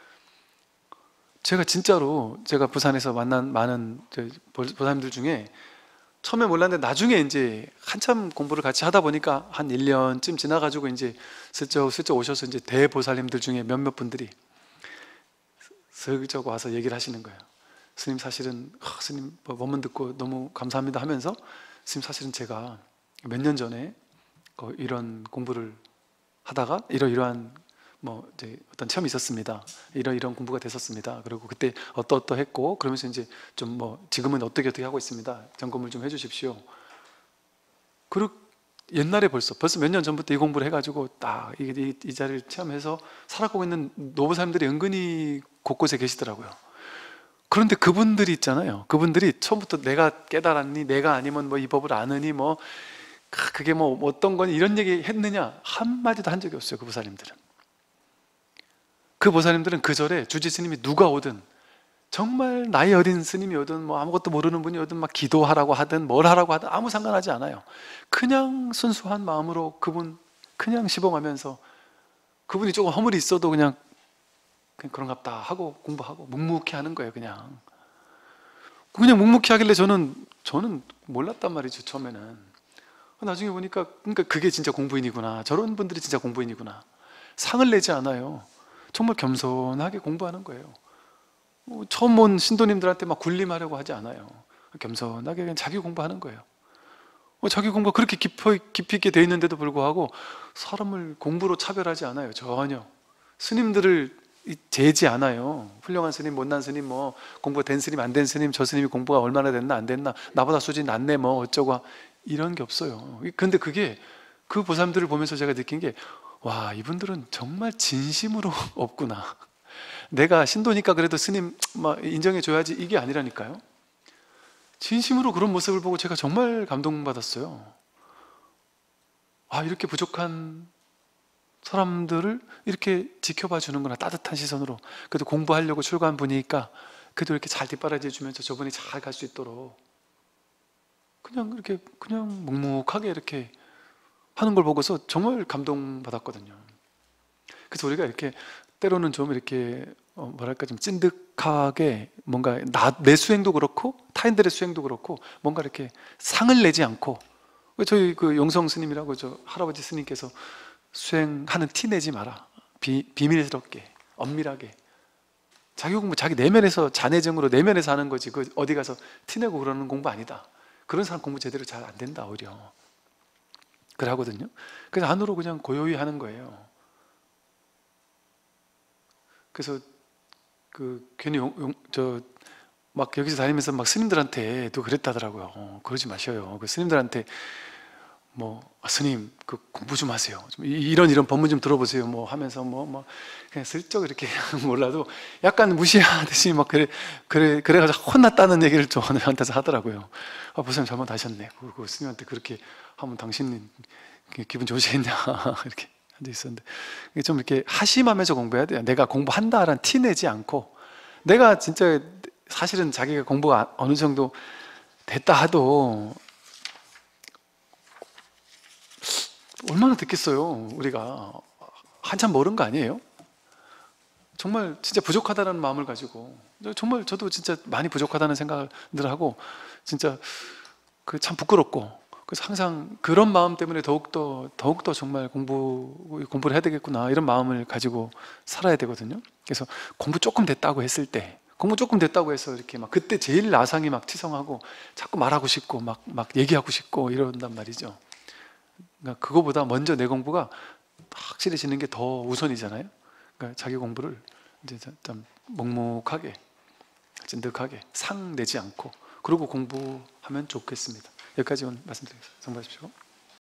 제가 진짜로 제가 부산에서 만난 많은 보살님들 중에 처음에 몰랐는데 나중에 이제 한참 공부를 같이 하다 보니까 한 일 년쯤 지나가지고 이제 슬쩍 슬쩍 오셔서 이제 대보살님들 중에 몇몇 분들이 슬쩍 와서 얘기를 하시는 거예요. 스님 사실은 아, 스님 법문 듣고 너무 감사합니다 하면서, 스님 사실은 제가 몇 년 전에 이런 공부를 하다가 이러이러한 뭐 이제 어떤 체험이 있었습니다. 이러이러한 공부가 됐었습니다. 그리고 그때 어떠어떠했고, 그러면서 이제 좀 뭐 지금은 어떻게 어떻게 하고 있습니다. 점검을 좀 해주십시오. 그리고 옛날에 벌써 벌써 몇 년 전부터 이 공부를 해가지고 딱 이, 이, 이 자리를 체험해서 살아가고 있는 노부사님들이 은근히 곳곳에 계시더라고요. 그런데 그분들이 있잖아요. 그분들이 처음부터 내가 깨달았니, 내가 아니면 뭐 이 법을 아느니, 뭐 그게 뭐 어떤 거니 이런 얘기 했느냐 한마디도 한 적이 없어요. 그 보살님들은. 그 보살님들은 그 절에 주지 스님이 누가 오든, 정말 나이 어린 스님이 오든 뭐 아무것도 모르는 분이 오든 막 기도하라고 하든 뭘 하라고 하든 아무 상관하지 않아요. 그냥 순수한 마음으로 그분 그냥 시봉하면서, 그분이 조금 허물이 있어도 그냥 그냥 그런갑다 하고 공부하고 묵묵히 하는 거예요. 그냥 그냥 묵묵히 하길래 저는 저는 몰랐단 말이죠. 처음에는. 나중에 보니까 그러니까 그게 진짜 공부인이구나, 저런 분들이 진짜 공부인이구나. 상을 내지 않아요. 정말 겸손하게 공부하는 거예요. 처음 온 신도님들한테 막 군림하려고 하지 않아요. 겸손하게 그냥 자기 공부하는 거예요. 자기 공부가 그렇게 깊이, 깊이 있게 돼 있는데도 불구하고 사람을 공부로 차별하지 않아요. 전혀. 스님들을 재지 않아요. 훌륭한 스님, 못난 스님, 뭐 공부가 된 스님, 안 된 스님, 저 스님이 공부가 얼마나 됐나 안 됐나, 나보다 수준이 낮네 뭐 어쩌고, 이런 게 없어요. 근데 그게 그 보살님들을 보면서 제가 느낀 게, 와, 이분들은 정말 진심으로 없구나. 내가 신도니까 그래도 스님 막 인정해 줘야지, 이게 아니라니까요. 진심으로 그런 모습을 보고 제가 정말 감동받았어요. 아, 이렇게 부족한 사람들을 이렇게 지켜봐 주는구나, 따뜻한 시선으로. 그래도 공부하려고 출가한 분이니까 그래도 이렇게 잘 뒷바라지 주면서 저분이 잘 갈 수 있도록 그냥 이렇게 그냥 묵묵하게 이렇게 하는 걸 보고서 정말 감동받았거든요. 그래서 우리가 이렇게 때로는 좀 이렇게 어 뭐랄까 좀 찐득하게 뭔가 나, 내 수행도 그렇고 타인들의 수행도 그렇고 뭔가 이렇게 상을 내지 않고, 저희 그 용성 스님이라고 저 할아버지 스님께서 수행하는 티 내지 마라, 비, 비밀스럽게 엄밀하게 자기 공부 자기 내면에서 자내정으로 내면에서 하는 거지, 그 어디 가서 티 내고 그러는 공부 아니다. 그런 사람 공부 제대로 잘 안 된다 오히려. 그래 하거든요. 그래서 안으로 그냥 고요히 하는 거예요. 그래서 그 괜히 저 막 여기서 다니면서 막 스님들한테도 그랬다더라고요. 어, 그러지 마셔요. 그 스님들한테 뭐 아, 스님 그 공부 좀 하세요. 좀 이런 이런 법문 좀 들어보세요. 뭐 하면서 뭐 뭐 그냥 슬쩍 이렇게 몰라도 약간 무시하듯이 막 그래 그래 그래가지고 혼났다는 얘기를 저한테서 하더라고요. 아, 보살님 잘못하셨네. 그 스님한테 그렇게 하면 당신 기분 좋으시겠냐 이렇게 앉아 있었는데, 좀 이렇게 하심하면서 공부해야 돼요. 내가 공부한다라는 티 내지 않고, 내가 진짜 사실은 자기가 공부가 어느 정도 됐다 하도 얼마나 됐겠어요. 우리가 한참 멀은 거 아니에요? 정말 진짜 부족하다는 마음을 가지고, 정말 저도 진짜 많이 부족하다는 생각을 늘 하고, 진짜 그 참 부끄럽고, 그래서 항상 그런 마음 때문에 더욱더 더욱더 정말 공부 공부를 해야 되겠구나 이런 마음을 가지고 살아야 되거든요. 그래서 공부 조금 됐다고 했을 때, 공부 조금 됐다고 해서 이렇게 막 그때 제일 나상이 막 치성하고 자꾸 말하고 싶고 막 막 얘기하고 싶고 이런단 말이죠. 그러니까 그거보다 먼저 내 공부가 확실해지는 게 더 우선이잖아요. 그러니까 자기 공부를 이제 좀 묵묵하게, 찐득하게 상 내지 않고 그러고 공부하면 좋겠습니다. 여기까지 말씀드리겠습니다. 성공하십시오.